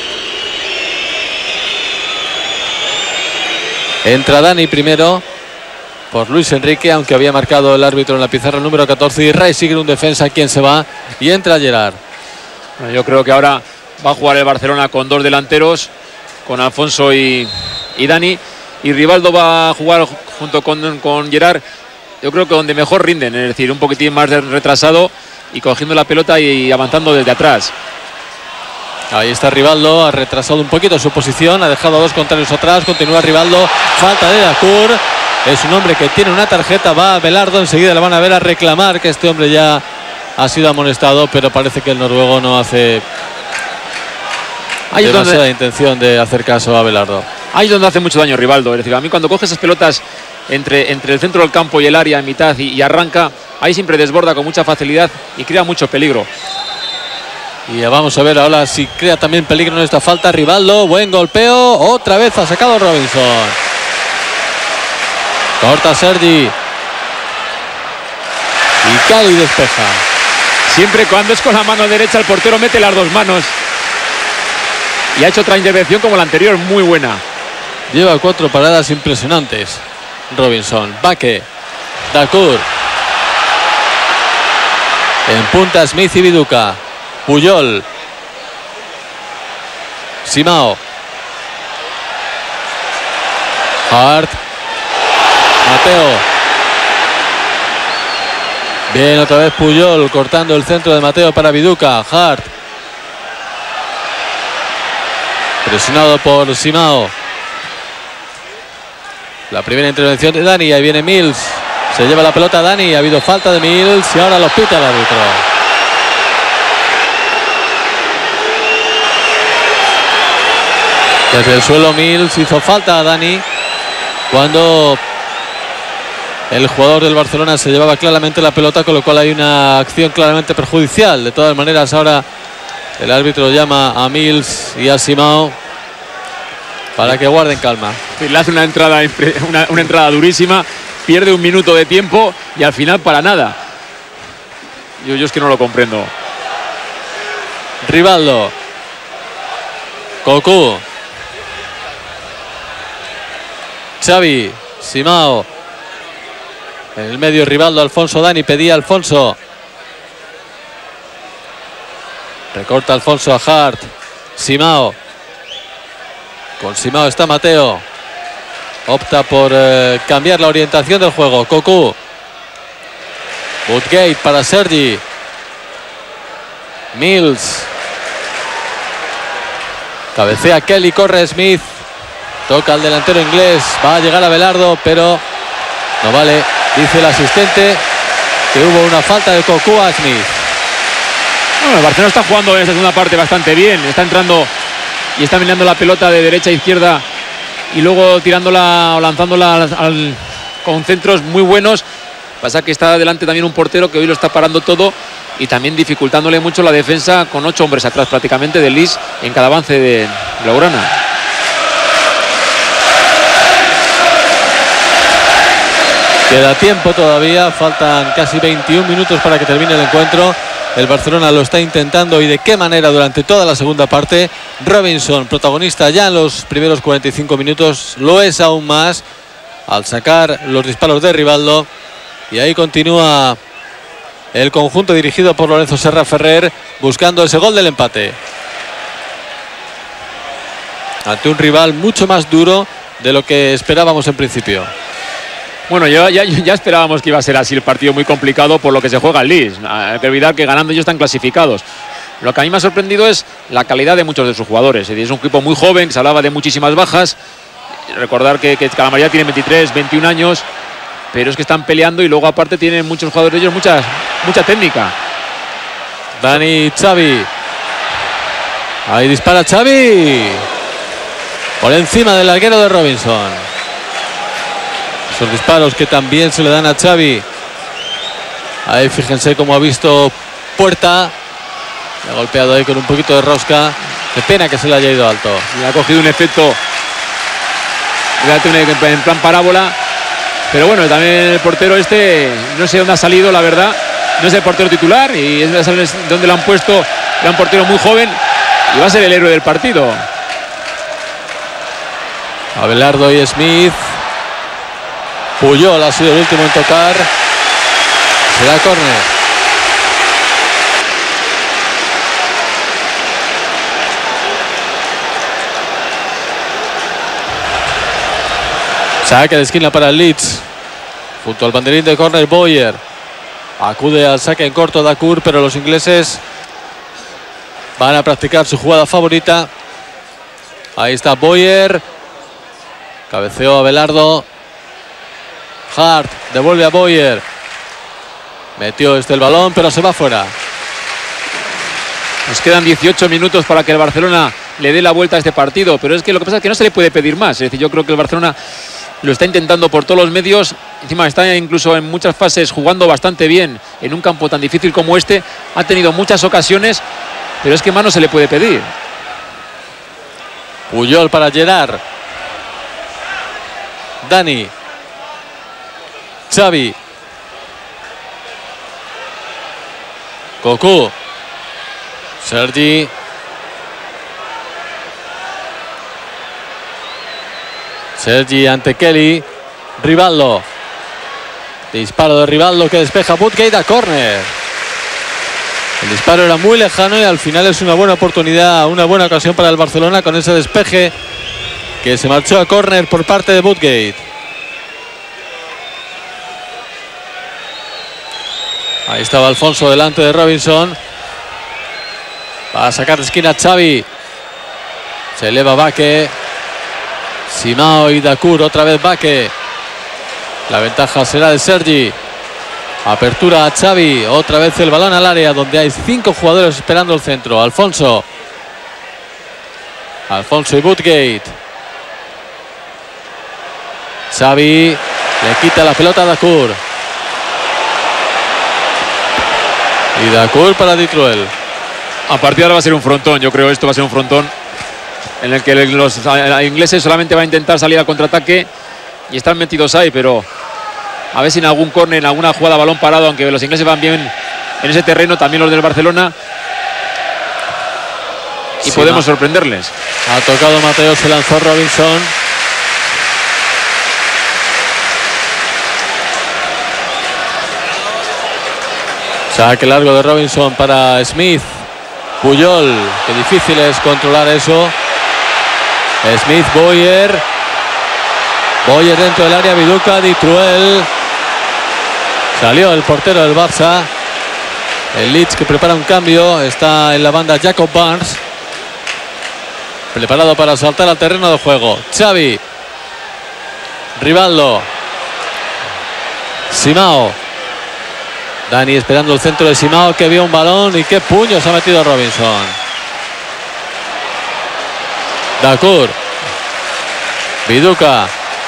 Entra Dani primero por Luis Enrique, aunque había marcado el árbitro en la pizarra el número catorce. Y Ray sigue un defensa, quien se va, y entra Gerard. Bueno, yo creo que ahora va a jugar el Barcelona con dos delanteros, con Alfonso y, y Dani. Y Rivaldo va a jugar junto con, con Gerard, yo creo que donde mejor rinden, es decir, un poquitín más retrasado y cogiendo la pelota y avanzando desde atrás. Ahí está Rivaldo, ha retrasado un poquito su posición, ha dejado a dos contrarios atrás, continúa Rivaldo, falta de Dacour, es un hombre que tiene una tarjeta, va a Belardo, enseguida le van a ver a reclamar que este hombre ya ha sido amonestado, pero parece que el noruego no hace Ahí demasiada donde... intención de hacer caso a Belardo. Ahí es donde hace mucho daño Rivaldo, es decir, a mí cuando coge esas pelotas entre, entre el centro del campo y el área en mitad y, y arranca, ahí siempre desborda con mucha facilidad y crea mucho peligro. Y vamos a ver ahora si crea también peligro en esta falta Rivaldo. Buen golpeo. Otra vez ha sacado Robinson. Corta Sergi. Y Cali despeja. Siempre cuando es con la mano derecha el portero mete las dos manos. Y ha hecho otra intervención como la anterior, muy buena. Lleva cuatro paradas impresionantes Robinson. Baque. Dacour. En punta Smith y Viduka. Puyol. Simao. Hart. Mateo. Bien, otra vez Puyol cortando el centro de Mateo para Viduka. Hart. Presionado por Simao. La primera intervención de Dani. Ahí viene Mills. Se lleva la pelota Dani. Ha habido falta de Mills y ahora lo pita el árbitro. Desde el suelo Mills hizo falta a Dani cuando el jugador del Barcelona se llevaba claramente la pelota, con lo cual hay una acción claramente perjudicial. De todas maneras ahora el árbitro llama a Mills y a Simao para que guarden calma. Le hace una entrada, una, una entrada durísima, pierde un minuto de tiempo y al final para nada. Yo, yo es que no lo comprendo. Rivaldo. Cocu. Xavi, Simao. En el medio Rivaldo, Alfonso, Dani, pedía Alfonso. Recorta Alfonso a Hart. Simao. Con Simao está Mateo. Opta por eh, cambiar la orientación del juego. Cocu. Woodgate para Sergi. Mills. Cabecea Kelly, corre Smith. Toca al delantero inglés. Va a llegar a Belardo, pero no vale. Dice el asistente que hubo una falta de Cocu a Smith. Bueno, el Barcelona está jugando en esta segunda parte bastante bien. Está entrando y está mirando la pelota de derecha a izquierda y luego tirándola o lanzándola al, al, con centros muy buenos. Pasa que está delante también un portero que hoy lo está parando todo y también dificultándole mucho la defensa, con ocho hombres atrás prácticamente de Lis en cada avance de Blaugrana. Queda tiempo todavía, faltan casi veintiún minutos para que termine el encuentro. El Barcelona lo está intentando, y de qué manera, durante toda la segunda parte. Robinson, protagonista ya en los primeros cuarenta y cinco minutos, lo es aún más al sacar los disparos de Rivaldo. Y ahí continúa el conjunto dirigido por Lorenzo Serra Ferrer buscando ese gol del empate. Ante un rival mucho más duro de lo que esperábamos en principio. Bueno, ya, ya, ya esperábamos que iba a ser así el partido, muy complicado por lo que se juega el Lis. Hay que olvidar que ganando ellos están clasificados. Lo que a mí me ha sorprendido es la calidad de muchos de sus jugadores. Es un equipo muy joven, que se hablaba de muchísimas bajas. Recordar que, que la mayoría tiene veintitrés, veintiún años, pero es que están peleando y luego aparte tienen muchos jugadores de ellos mucha, mucha técnica. Dani, Xavi. Ahí dispara Xavi. Por encima del larguero de Robinson. Esos disparos que también se le dan a Xavi. Ahí fíjense cómo ha visto Puerta. Le ha golpeado ahí con un poquito de rosca. Qué pena que se le haya ido alto. Y ha cogido un efecto en plan parábola. Pero bueno, también el portero este, no sé dónde ha salido, la verdad. No es el portero titular y es donde lo han puesto. Era un portero muy joven y va a ser el héroe del partido. Abelardo y Smith. Puyol ha sido el último en tocar. Será córner. Saque de esquina para el Leeds. Junto al banderín de córner, Boyer. Acude al saque en corto Dacour, pero los ingleses van a practicar su jugada favorita. Ahí está Boyer. Cabeceó a Abelardo. Hart devuelve a Boyer. Metió este el balón, pero se va fuera. Nos quedan dieciocho minutos para que el Barcelona le dé la vuelta a este partido, pero es que lo que pasa es que no se le puede pedir más. Es decir, yo creo que el Barcelona lo está intentando por todos los medios. Encima está incluso en muchas fases jugando bastante bien en un campo tan difícil como este. Ha tenido muchas ocasiones, pero es que más no se le puede pedir. Puyol para Gerard. Dani. Xavi. Cocu. Sergi. Sergi ante Kelly. Rivaldo. Disparo de Rivaldo que despeja Woodgate a córner. El disparo era muy lejano y al final es una buena oportunidad, una buena ocasión para el Barcelona con ese despeje que se marchó a córner por parte de Woodgate. Ahí estaba Alfonso delante de Robinson. Va a sacar de esquina Xavi. Se eleva Baque. Simao y Dacour, otra vez Baque. La ventaja será de Sergi. Apertura a Xavi. Otra vez el balón al área donde hay cinco jugadores esperando el centro. Alfonso. Alfonso y Woodgate. Xavi le quita la pelota a Dacour. Y Dacour para Ditruel. A partir de ahora va a ser un frontón, yo creo esto va a ser un frontón en el que los ingleses solamente van a intentar salir al contraataque y están metidos ahí, pero a ver si en algún córner, en alguna jugada a balón parado, aunque los ingleses van bien en ese terreno, también los del Barcelona, y sí, podemos no. sorprenderles. Ha tocado Mateo, se lanzó Robinson. Saque largo de Robinson para Smith. Puyol, qué difícil es controlar eso. Smith, Boyer. Boyer dentro del área, Viduka, Ditruel. Salió el portero del Barça. El Leeds que prepara un cambio. Está en la banda Jacob Barnes. Preparado para saltar al terreno de juego. Xavi. Rivaldo. Simao. Dani esperando el centro de Simao, que vio un balón y qué puños ha metido Robinson. Dacour. Viduka.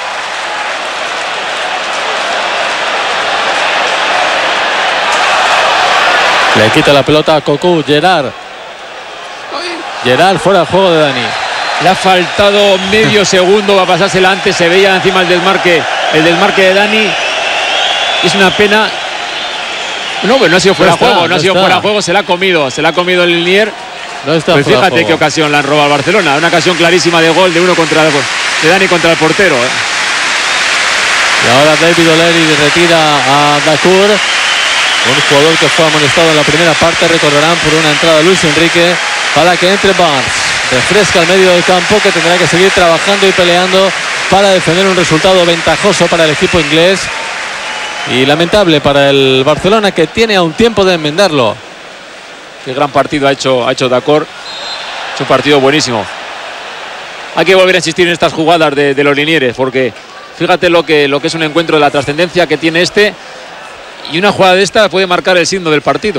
Le quita la pelota a Cocu. Gerard. Gerard fuera del juego de Dani. Le ha faltado medio segundo, va a pasársela antes, se veía encima el desmarque, el desmarque de Dani. Es una pena. No, pero no ha sido fuera de juego, no, no ha sido fuera de juego, se la ha comido, se la ha comido el Linier. No está pues fíjate qué ocasión le han robado al Barcelona, una ocasión clarísima de gol de uno contra de Dani contra el portero. ¿eh? Y ahora David O'Leary retira a Dacour, un jugador que fue amonestado en la primera parte, recordarán, por una entrada de Luis Enrique, para que entre Barnes. Refresca el medio del campo, que tendrá que seguir trabajando y peleando para defender un resultado ventajoso para el equipo inglés. Y lamentable para el Barcelona, que tiene aún tiempo de enmendarlo. Qué gran partido ha hecho, ha hecho Dacour. Es un partido buenísimo. Hay que volver a insistir en estas jugadas de, de los linieres, porque fíjate lo que, lo que es un encuentro, de la trascendencia que tiene este. Y una jugada de esta puede marcar el signo del partido.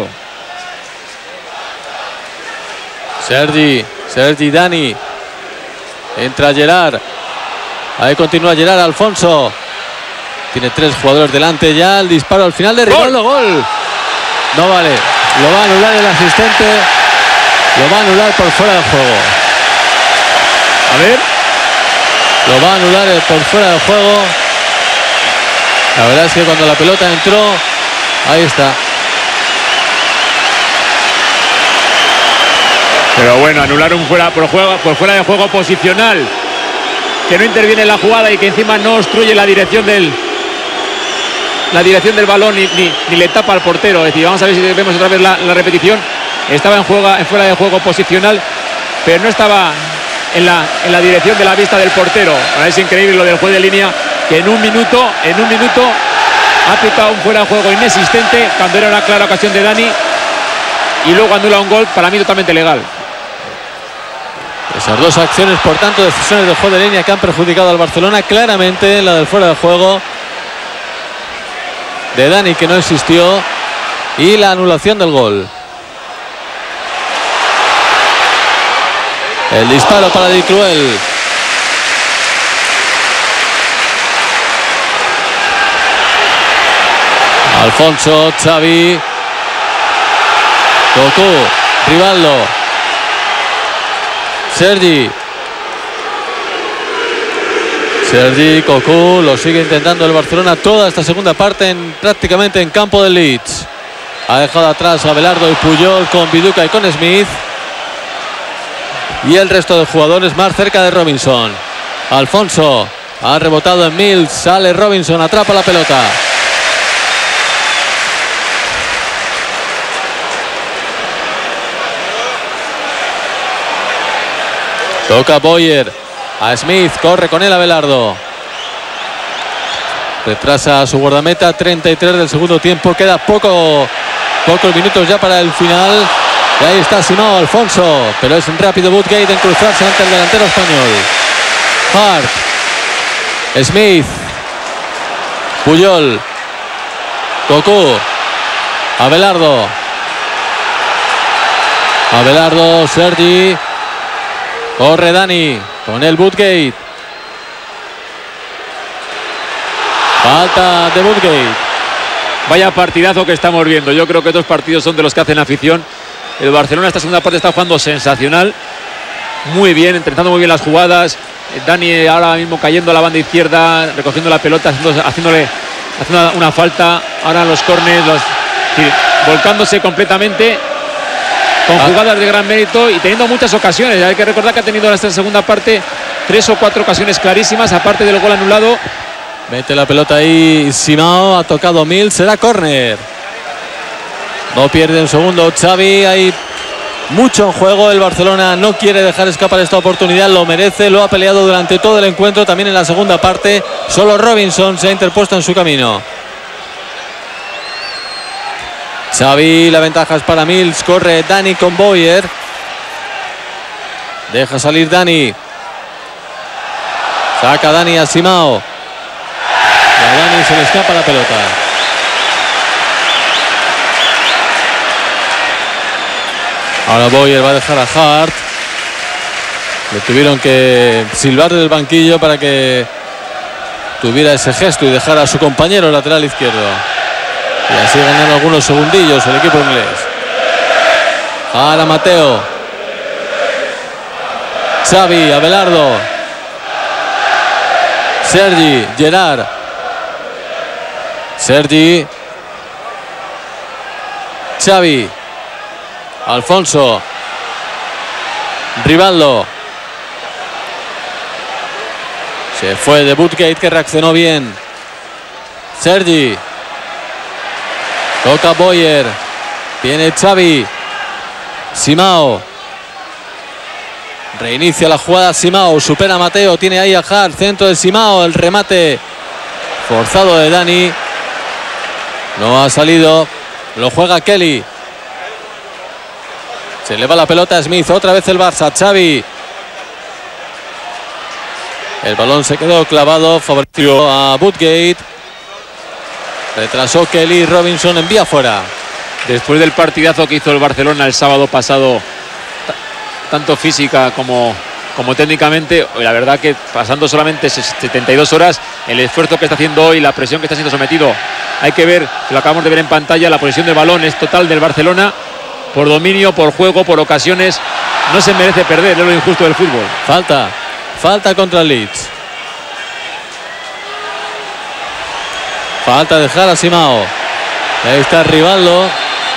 Sergi, Sergi, Dani. Entra Gerard. Ahí continúa Gerard, Alfonso. Tiene tres jugadores delante ya. El disparo al final de Rivaldo. Gol. Gol. No vale. Lo va a anular el asistente. Lo va a anular por fuera del juego. A ver. Lo va a anular por fuera del juego. La verdad es que cuando la pelota entró, ahí está. Pero bueno, anular un fuera por, juego, por fuera de juego posicional, que no interviene en la jugada y que encima no obstruye la dirección del la dirección del balón ni, ni, ni le tapa al portero. Es decir, vamos a ver si vemos otra vez la, la repetición. Estaba en, juego, en fuera de juego posicional, pero no estaba en la, en la dirección de la vista del portero. Es increíble lo del juez de línea, que en un minuto, en un minuto ha pitado un fuera de juego inexistente cuando era una clara ocasión de Dani, y luego anula un gol para mí totalmente legal. Esas dos acciones, por tanto, decisiones del juez de línea que han perjudicado al Barcelona claramente. La del fuera de juego de Dani, que no existió, y la anulación del gol. El disparo para Di Cruel. Alfonso, Xavi, Cocu, Rivaldo, Sergi. Sergi, Cocu, lo sigue intentando el Barcelona toda esta segunda parte, en, prácticamente en campo del Leeds. Ha dejado atrás a Abelardo y Puyol con Viduka y con Smith. Y el resto de jugadores más cerca de Robinson. Alfonso ha rebotado en Mills, sale Robinson, atrapa la pelota. Toca Boyer a Smith, corre con él Abelardo. Retrasa a su guardameta, treinta y tres del segundo tiempo, queda poco, pocos minutos ya para el final. Y ahí está Simao, Alfonso, pero es un rápido Woodgate en cruzarse ante el delantero español. Hart, Smith, Puyol, Cocu, Abelardo, Abelardo, Sergi, corre Dani con el Woodgate. Falta de Woodgate. Vaya partidazo que estamos viendo. Yo creo que estos partidos son de los que hacen afición. El Barcelona esta segunda parte está jugando sensacional, muy bien, intentando muy bien las jugadas. Dani ahora mismo cayendo a la banda izquierda, recogiendo la pelota, haciendo, haciéndole haciendo una falta. Ahora los córneres, los, sí, volcándose completamente con jugadas de gran mérito y teniendo muchas ocasiones. Hay que recordar que ha tenido en esta segunda parte tres o cuatro ocasiones clarísimas, aparte del gol anulado. Mete la pelota ahí Simao, ha tocado Mills, será córner. No pierde un segundo Xavi, hay mucho en juego. El Barcelona no quiere dejar escapar esta oportunidad, lo merece, lo ha peleado durante todo el encuentro, también en la segunda parte. Solo Robinson se ha interpuesto en su camino. Xavi, la ventaja es para Mills, corre Dani con Boyer. Deja salir Dani. Saca Dani a Simao. Y a Dani se le escapa la pelota. Ahora Boyer va a dejar a Hart. Le tuvieron que silbar del banquillo para que tuviera ese gesto y dejara a su compañero lateral izquierdo. Y así ganar algunos segundillos el equipo inglés. Ahora Mateo. Xavi, Abelardo. Sergi, Gerard. Sergi. Xavi. Alfonso. Rivaldo. Se fue de Woodgate, que reaccionó bien. Sergi. Toca Boyer. Viene Xavi. Simao. Reinicia la jugada Simao. Supera a Mateo. Tiene ahí a Hart. Centro de Simao. El remate forzado de Dani. No ha salido. Lo juega Kelly. Se le va la pelota a Smith. Otra vez el Barça. Xavi. El balón se quedó clavado. Favoreció a Woodgate. Retrasó Kelly. Robinson envía fuera. Después del partidazo que hizo el Barcelona el sábado pasado, tanto física como, como técnicamente, la verdad que pasando solamente setenta y dos horas, el esfuerzo que está haciendo hoy, la presión que está siendo sometido, hay que ver, lo acabamos de ver en pantalla, la posesión de balón es total del Barcelona, por dominio, por juego, por ocasiones. No se merece perder, es lo injusto del fútbol. Falta, falta contra el Leeds. Falta dejar a Simao. Ahí está Rivaldo,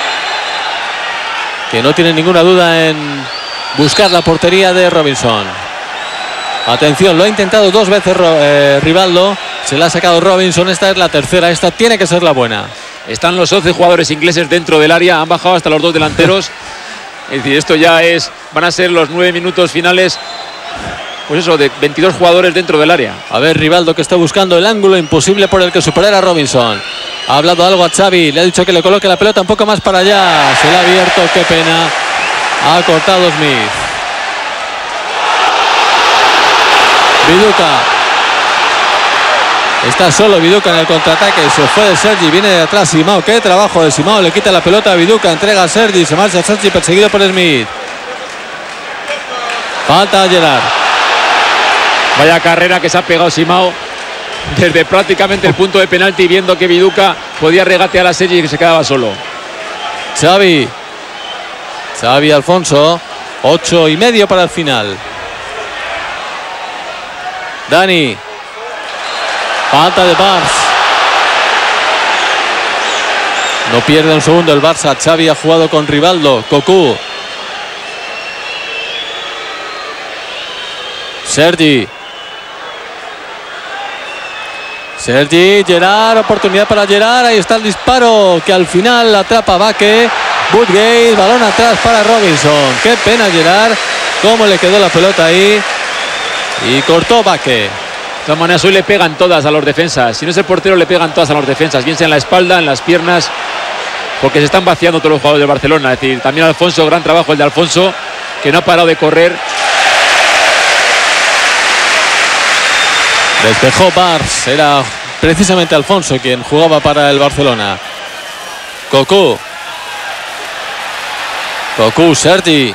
que no tiene ninguna duda en buscar la portería de Robinson. Atención, lo ha intentado dos veces eh, Rivaldo. Se la ha sacado Robinson. Esta es la tercera. Esta tiene que ser la buena. Están los once jugadores ingleses dentro del área. Han bajado hasta los dos delanteros. Es decir, esto ya es... Van a ser los nueve minutos finales. Pues eso, de veintidós jugadores dentro del área. A ver, Rivaldo, que está buscando el ángulo imposible por el que superar a Robinson. Ha hablado algo a Xavi. Le ha dicho que le coloque la pelota un poco más para allá. Se la ha abierto. Qué pena. Ha cortado Smith. Viduka. Está solo Viduka en el contraataque. Se fue de Sergi. Viene de atrás Simao. Qué trabajo de Simao. Le quita la pelota a Viduka. Entrega a Sergi. Se marcha Sergi perseguido por Smith. Falta a Gerard. Vaya carrera que se ha pegado Simao desde prácticamente el punto de penalti, viendo que Viduka podía regatear a Sergi y que se quedaba solo. Xavi. Xavi Alfonso. Ocho y medio para el final. Dani. Falta de Barça. No pierde un segundo el Barça. Xavi ha jugado con Rivaldo. Cocu. Sergi. Sergi, Gerard, oportunidad para Gerard. Ahí está el disparo que al final atrapa Baque. Woodgate, balón atrás para Robinson. Qué pena Gerard, cómo le quedó la pelota ahí. Y cortó Baque. De todas maneras, hoy le pegan todas a los defensas. Si no es el portero, le pegan todas a los defensas. Bien sea en la espalda, en las piernas, porque se están vaciando todos los jugadores de Barcelona. Es decir, también Alfonso, gran trabajo el de Alfonso, que no ha parado de correr. Despejó Bars. Era precisamente Alfonso quien jugaba para el Barcelona. Cocu. Cocu, Sergi.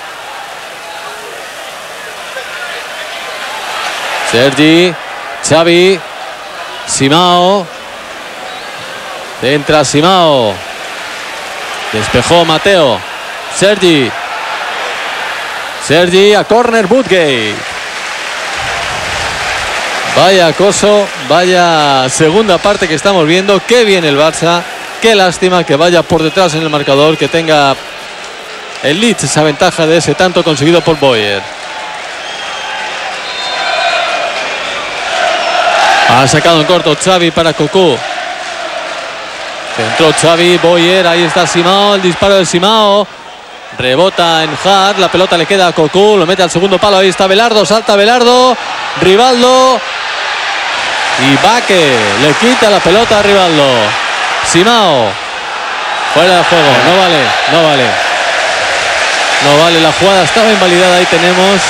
Sergi. Xavi. Simao. Entra Simao. Despejó Mateo. Sergi. Sergi a córner Woodgate. Vaya acoso, vaya segunda parte que estamos viendo. Qué bien el Barça. Qué lástima que vaya por detrás en el marcador, que tenga el Leeds esa ventaja de ese tanto conseguido por Boyer. Ha sacado en corto Xavi para Cocu. Entró Xavi, Boyer, ahí está Simao, el disparo de Simao. Rebota en Hart, la pelota le queda a Cocu, lo mete al segundo palo, ahí está Belardo, salta Belardo, Rivaldo. Y Baque le quita la pelota a Rivaldo. Simao. Fuera de juego, no vale, no vale. No vale, la jugada estaba invalidada, ahí tenemos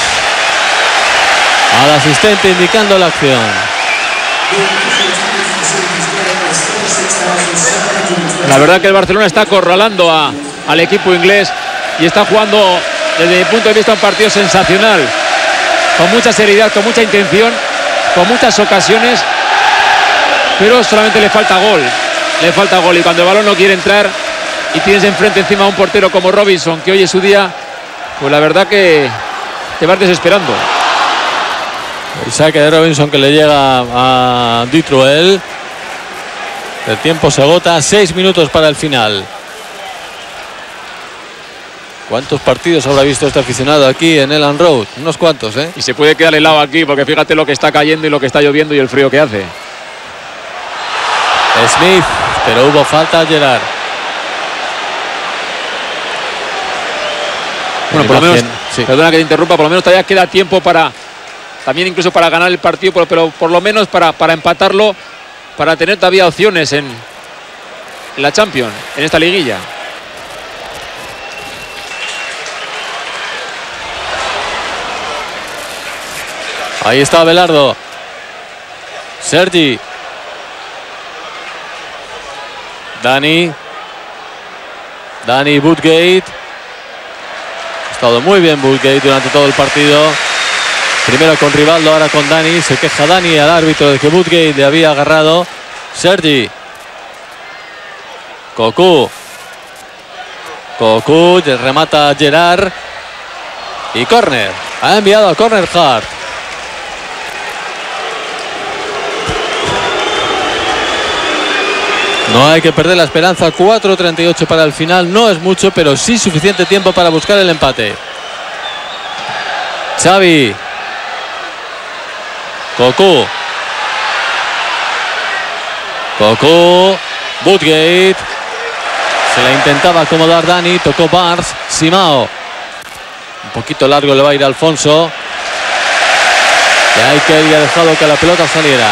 al asistente indicando la acción. La verdad que el Barcelona está acorralando a, al equipo inglés y está jugando desde mi punto de vista un partido sensacional, con mucha seriedad, con mucha intención, con muchas ocasiones, pero solamente le falta gol, le falta gol y cuando el balón no quiere entrar y tienes enfrente encima a un portero como Robinson, que hoy es su día, pues la verdad que te vas desesperando. El saque de Robinson que le llega a Ditruel. El tiempo se agota, seis minutos para el final. ¿Cuántos partidos habrá visto este aficionado aquí en Elland Road? Unos cuantos, ¿eh? Y se puede quedar helado aquí porque fíjate lo que está cayendo y lo que está lloviendo y el frío que hace. Smith, pero hubo falta a Gerard. Bueno, por lo menos, sí. Perdona que te interrumpa, por lo menos todavía queda tiempo para, también incluso para ganar el partido, pero, pero por lo menos para, para empatarlo, para tener todavía opciones en, en la Champions, en esta liguilla. Ahí está Belardo. Sergi. Dani. Dani Woodgate. Ha estado muy bien Woodgate durante todo el partido. Primero con Rivaldo, ahora con Dani. Se queja Dani al árbitro de que Woodgate le había agarrado. Sergi. Cocu. Cocu remata a Gerard. Y córner. Ha enviado a córner Hart. No hay que perder la esperanza. Cuatro treinta y ocho para el final. No es mucho, pero sí suficiente tiempo para buscar el empate. Xavi. Cocu. Cocu. Woodgate. Se la intentaba acomodar Dani. Tocó Barnes. Simao. Un poquito largo le va a ir a Alfonso. Que hay que había dejado que la pelota saliera.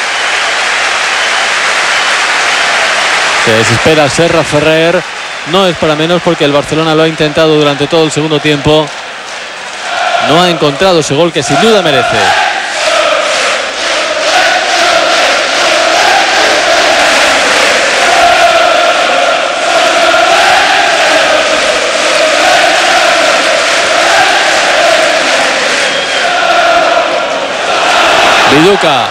Se desespera Serra Ferrer. No es para menos porque el Barcelona lo ha intentado durante todo el segundo tiempo. No ha encontrado ese gol que sin duda merece. Viduka.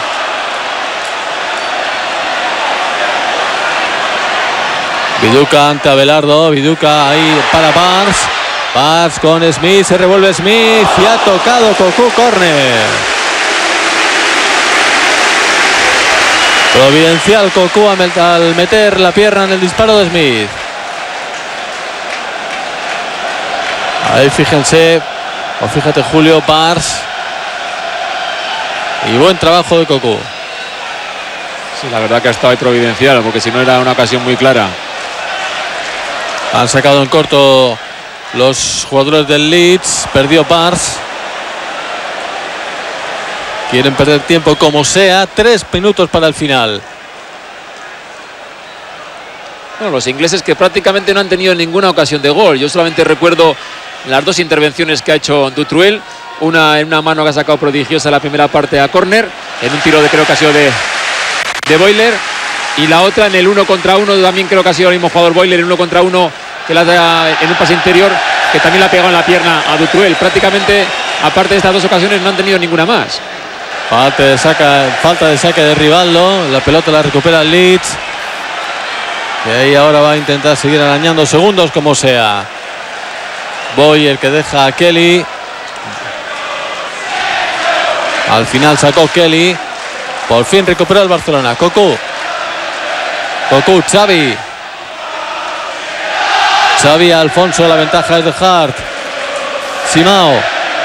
Viduka ante Abelardo. Viduka ahí para Barnes. Barnes con Smith. Se revuelve Smith. Y ha tocado Cocu. Córner. Providencial Cocu al meter la pierna en el disparo de Smith. Ahí fíjense. O fíjate Julio. Barnes. Y buen trabajo de Cocu. Sí, la verdad que ha estado ahí providencial, porque si no era una ocasión muy clara. Han sacado en corto los jugadores del Leeds. Perdió Barnes. Quieren perder tiempo como sea. Tres minutos para el final. Bueno, los ingleses que prácticamente no han tenido ninguna ocasión de gol. Yo solamente recuerdo las dos intervenciones que ha hecho Dutruel. Una en una mano que ha sacado prodigiosa la primera parte a córner, en un tiro de creo que ha sido de, de Boiler. Y la otra en el uno contra uno, también creo que ha sido el mismo jugador Boiler, en uno contra uno, que la da en un pase interior, que también la ha pegado en la pierna a Dutruel. Prácticamente, aparte de estas dos ocasiones, no han tenido ninguna más. Falta de, saca, falta de saque de Rivaldo. La pelota la recupera el Leeds. Y ahí ahora va a intentar seguir arañando segundos como sea. Boyer que deja a Kelly. Al final sacó Kelly. Por fin recuperó el Barcelona. Cocu. Cocu, Xavi. Xavi a Alfonso. La ventaja es de Hart. Simao.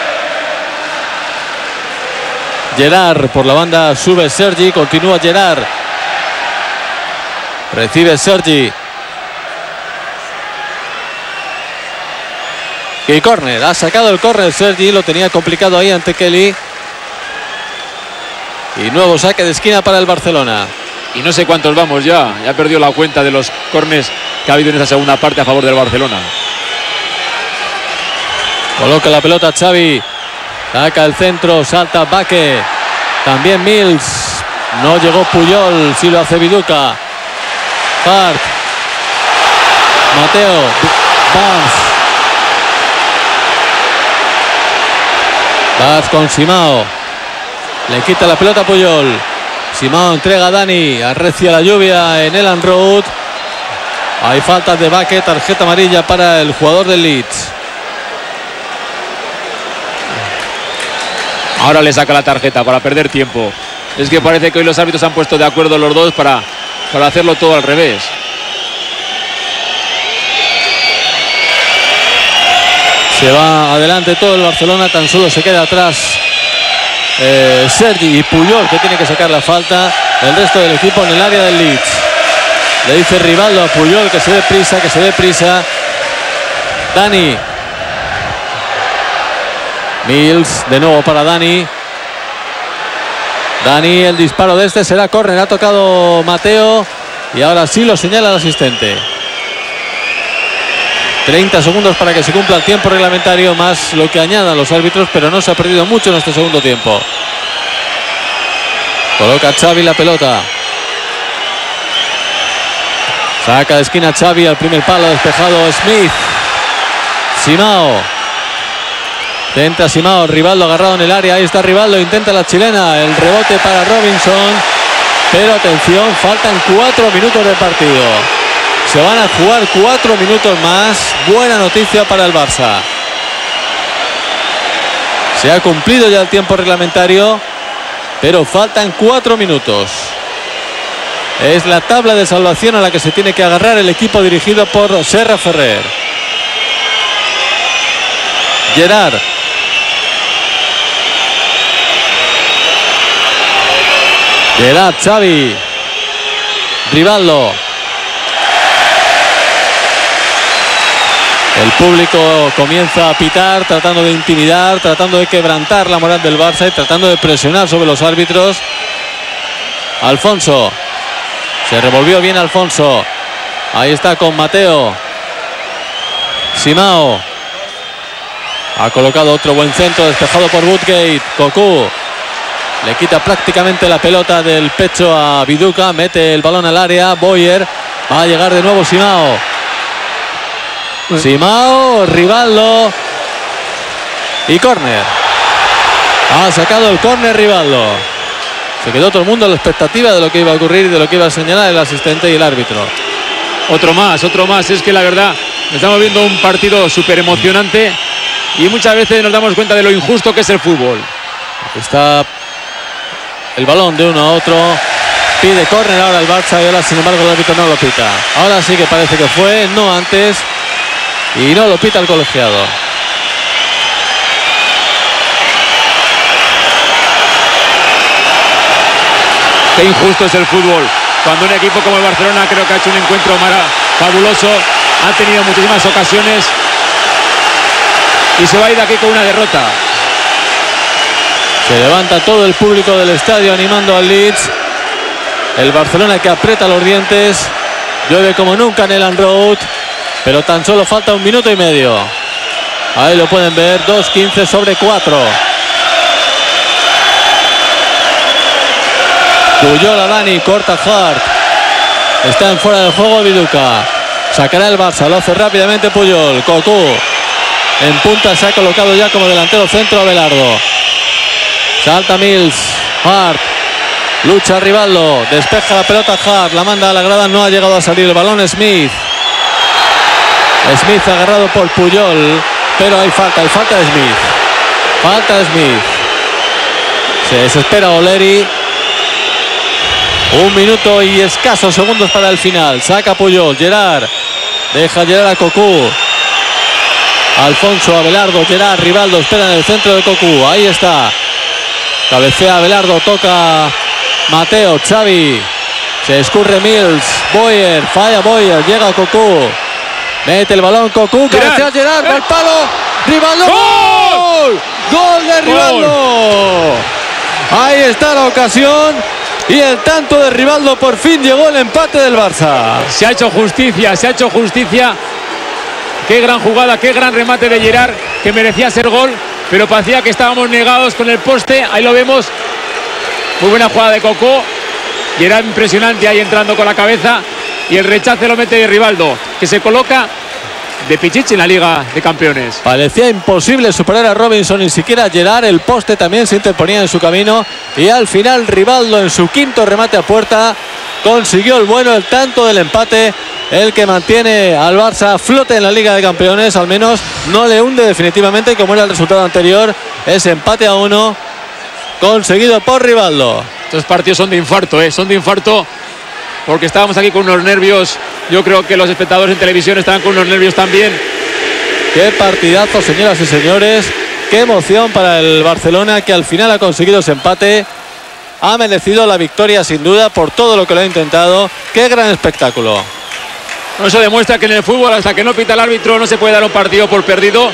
Gerard por la banda. Sube Sergi. Continúa Gerard. Recibe Sergi. Y córner. Ha sacado el córner Sergi. Lo tenía complicado ahí ante Kelly. Y nuevo saque de esquina para el Barcelona. Y no sé cuántos vamos ya. Ya perdió la cuenta de los córners que ha habido en esa segunda parte a favor del Barcelona. Coloca la pelota Xavi. Saca el centro. Salta Baque. También Mills. No llegó Puyol. Sí lo hace Viduka. Hart. Mateo. Barnes. Barnes con Simao. Le quita la pelota a Puyol. Simao entrega a Dani. Arrecia la lluvia en Elland Road. Hay falta de Baque. Tarjeta amarilla para el jugador del Leeds. Ahora le saca la tarjeta para perder tiempo. Es que parece que hoy los árbitros han puesto de acuerdo los dos para, para hacerlo todo al revés. Se va adelante todo el Barcelona. Tan solo se queda atrás Eh, Sergi y Puyol, que tiene que sacar la falta. El resto del equipo en el área del Leeds. Le dice Rivaldo a Puyol que se dé prisa, que se dé prisa. Dani. Mills, de nuevo para Dani. Dani, el disparo de este será córner. Ha tocado Mateo y ahora sí lo señala el asistente. treinta segundos para que se cumpla el tiempo reglamentario, más lo que añadan los árbitros, pero no se ha perdido mucho en este segundo tiempo. Coloca Xavi la pelota. Saca de esquina Xavi al primer palo, despejado Smith. Simao. Intenta Simao, Rivaldo agarrado en el área, ahí está Rivaldo, intenta la chilena, el rebote para Robinson. Pero atención, faltan cuatro minutos de partido. Se van a jugar cuatro minutos más. Buena noticia para el Barça. Se ha cumplido ya el tiempo reglamentario, pero faltan cuatro minutos. Es la tabla de salvación a la que se tiene que agarrar el equipo dirigido por Serra Ferrer. Gerard. Gerard, Xavi. Rivaldo. El público comienza a pitar, tratando de intimidar, tratando de quebrantar la moral del Barça y tratando de presionar sobre los árbitros. Alfonso. Se revolvió bien Alfonso. Ahí está con Mateo. Simao. Ha colocado otro buen centro despejado por Woodgate. Cocu. Le quita prácticamente la pelota del pecho a Viduka. Mete el balón al área. Boyer. Va a llegar de nuevo Simao. Simao, Rivaldo. Y córner. Ha sacado el córner Rivaldo. Se quedó todo el mundo a la expectativa de lo que iba a ocurrir y de lo que iba a señalar el asistente y el árbitro. Otro más, otro más. Es que la verdad, estamos viendo un partido súper emocionante y muchas veces nos damos cuenta de lo injusto que es el fútbol. Está el balón de uno a otro. Pide córner ahora el Barça y ahora sin embargo el árbitro no lo pita. Ahora sí que parece que fue, no antes. Y no lo pita el colegiado. Qué injusto es el fútbol. Cuando un equipo como el Barcelona creo que ha hecho un encuentro fabuloso, ha tenido muchísimas ocasiones y se va a ir de aquí con una derrota. Se levanta todo el público del estadio animando al Leeds. El Barcelona que aprieta los dientes. Llueve como nunca en Elland Road. Pero tan solo falta un minuto y medio. Ahí lo pueden ver. dos quince sobre cuatro. Puyol a Dani. Corta Hart. Está en fuera del juego Viduka. Sacará el Barça. Lo hace rápidamente Puyol. Cocu. En punta se ha colocado ya como delantero centro Abelardo. Salta Mills. Hart. Lucha Rivaldo. Despeja la pelota Hart. La manda a la grada. No ha llegado a salir el balón. Smith. Smith agarrado por Puyol. Pero hay falta. Hay falta de Smith. Falta de Smith. Se desespera Oleri. Un minuto y escasos segundos para el final. Saca Puyol. Gerard. Deja Gerard a Cocu. Alfonso, Abelardo, Gerard, Rivaldo. Espera en el centro de Cocu. Ahí está. Cabecea Abelardo. Toca Mateo. Xavi. Se escurre Mills. Boyer. Falla Boyer. Llega Cocu. Mete el balón Cocu. Cabecea Gerard. Eh. Al palo. Rivaldo. ¡Gol! ¡Gol de Rivaldo! Ahí está la ocasión. Y el tanto de Rivaldo, por fin llegó el empate del Barça. Se ha hecho justicia, se ha hecho justicia. Qué gran jugada, qué gran remate de Gerard, que merecía ser gol, pero parecía que estábamos negados con el poste. Ahí lo vemos. Muy buena jugada de Cocu. Gerard impresionante ahí entrando con la cabeza. Y el rechace lo mete de Rivaldo, que se coloca de Pichichi en la Liga de Campeones. Parecía imposible superar a Robinson, ni siquiera a Gerard. El poste también se interponía en su camino. Y al final Rivaldo, en su quinto remate a puerta, consiguió el bueno, el tanto del empate, el que mantiene al Barça a flote en la Liga de Campeones. Al menos no le hunde definitivamente como era el resultado anterior. Ese empate a uno conseguido por Rivaldo. Estos partidos son de infarto, ¿eh? Son de infarto porque estábamos aquí con unos nervios. Yo creo que los espectadores en televisión estaban con unos nervios también. Qué partidazo, señoras y señores. Qué emoción para el Barcelona, que al final ha conseguido ese empate. Ha merecido la victoria sin duda por todo lo que lo ha intentado. Qué gran espectáculo. Eso demuestra que en el fútbol, hasta que no pita el árbitro, no se puede dar un partido por perdido.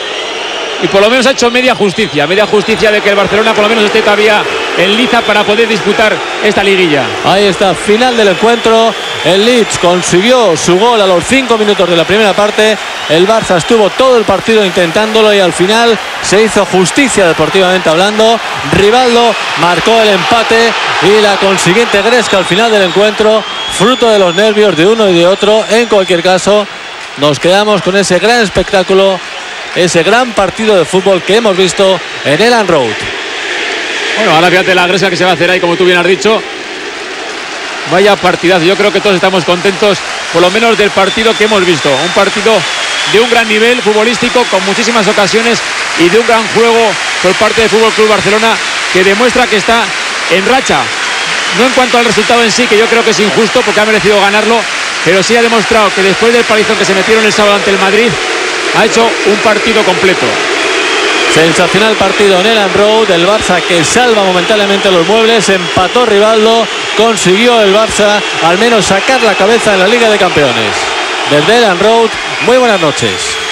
Y por lo menos ha hecho media justicia, media justicia de que el Barcelona por lo menos esté todavía en liza para poder disputar esta liguilla. Ahí está, final del encuentro. El Leeds consiguió su gol a los cinco minutos de la primera parte. El Barça estuvo todo el partido intentándolo y al final se hizo justicia deportivamente hablando. Rivaldo marcó el empate y la consiguiente gresca al final del encuentro, fruto de los nervios de uno y de otro. En cualquier caso, nos quedamos con ese gran espectáculo, ese gran partido de fútbol que hemos visto en Elland Road. Bueno, ahora fíjate la gresca que se va a hacer ahí, como tú bien has dicho. Vaya partidazo. Yo creo que todos estamos contentos, por lo menos del partido que hemos visto. Un partido de un gran nivel futbolístico, con muchísimas ocasiones y de un gran juego por parte del Fútbol Club Barcelona, que demuestra que está en racha no en cuanto al resultado en sí, que yo creo que es injusto porque ha merecido ganarlo, pero sí ha demostrado que después del palizón que se metieron el sábado ante el Madrid, ha hecho un partido completo. Sensacional partido en Elland Road, el Barça que salva momentáneamente los muebles, empató Rivaldo, consiguió el Barça al menos sacar la cabeza en la Liga de Campeones. Desde Elland Road, muy buenas noches.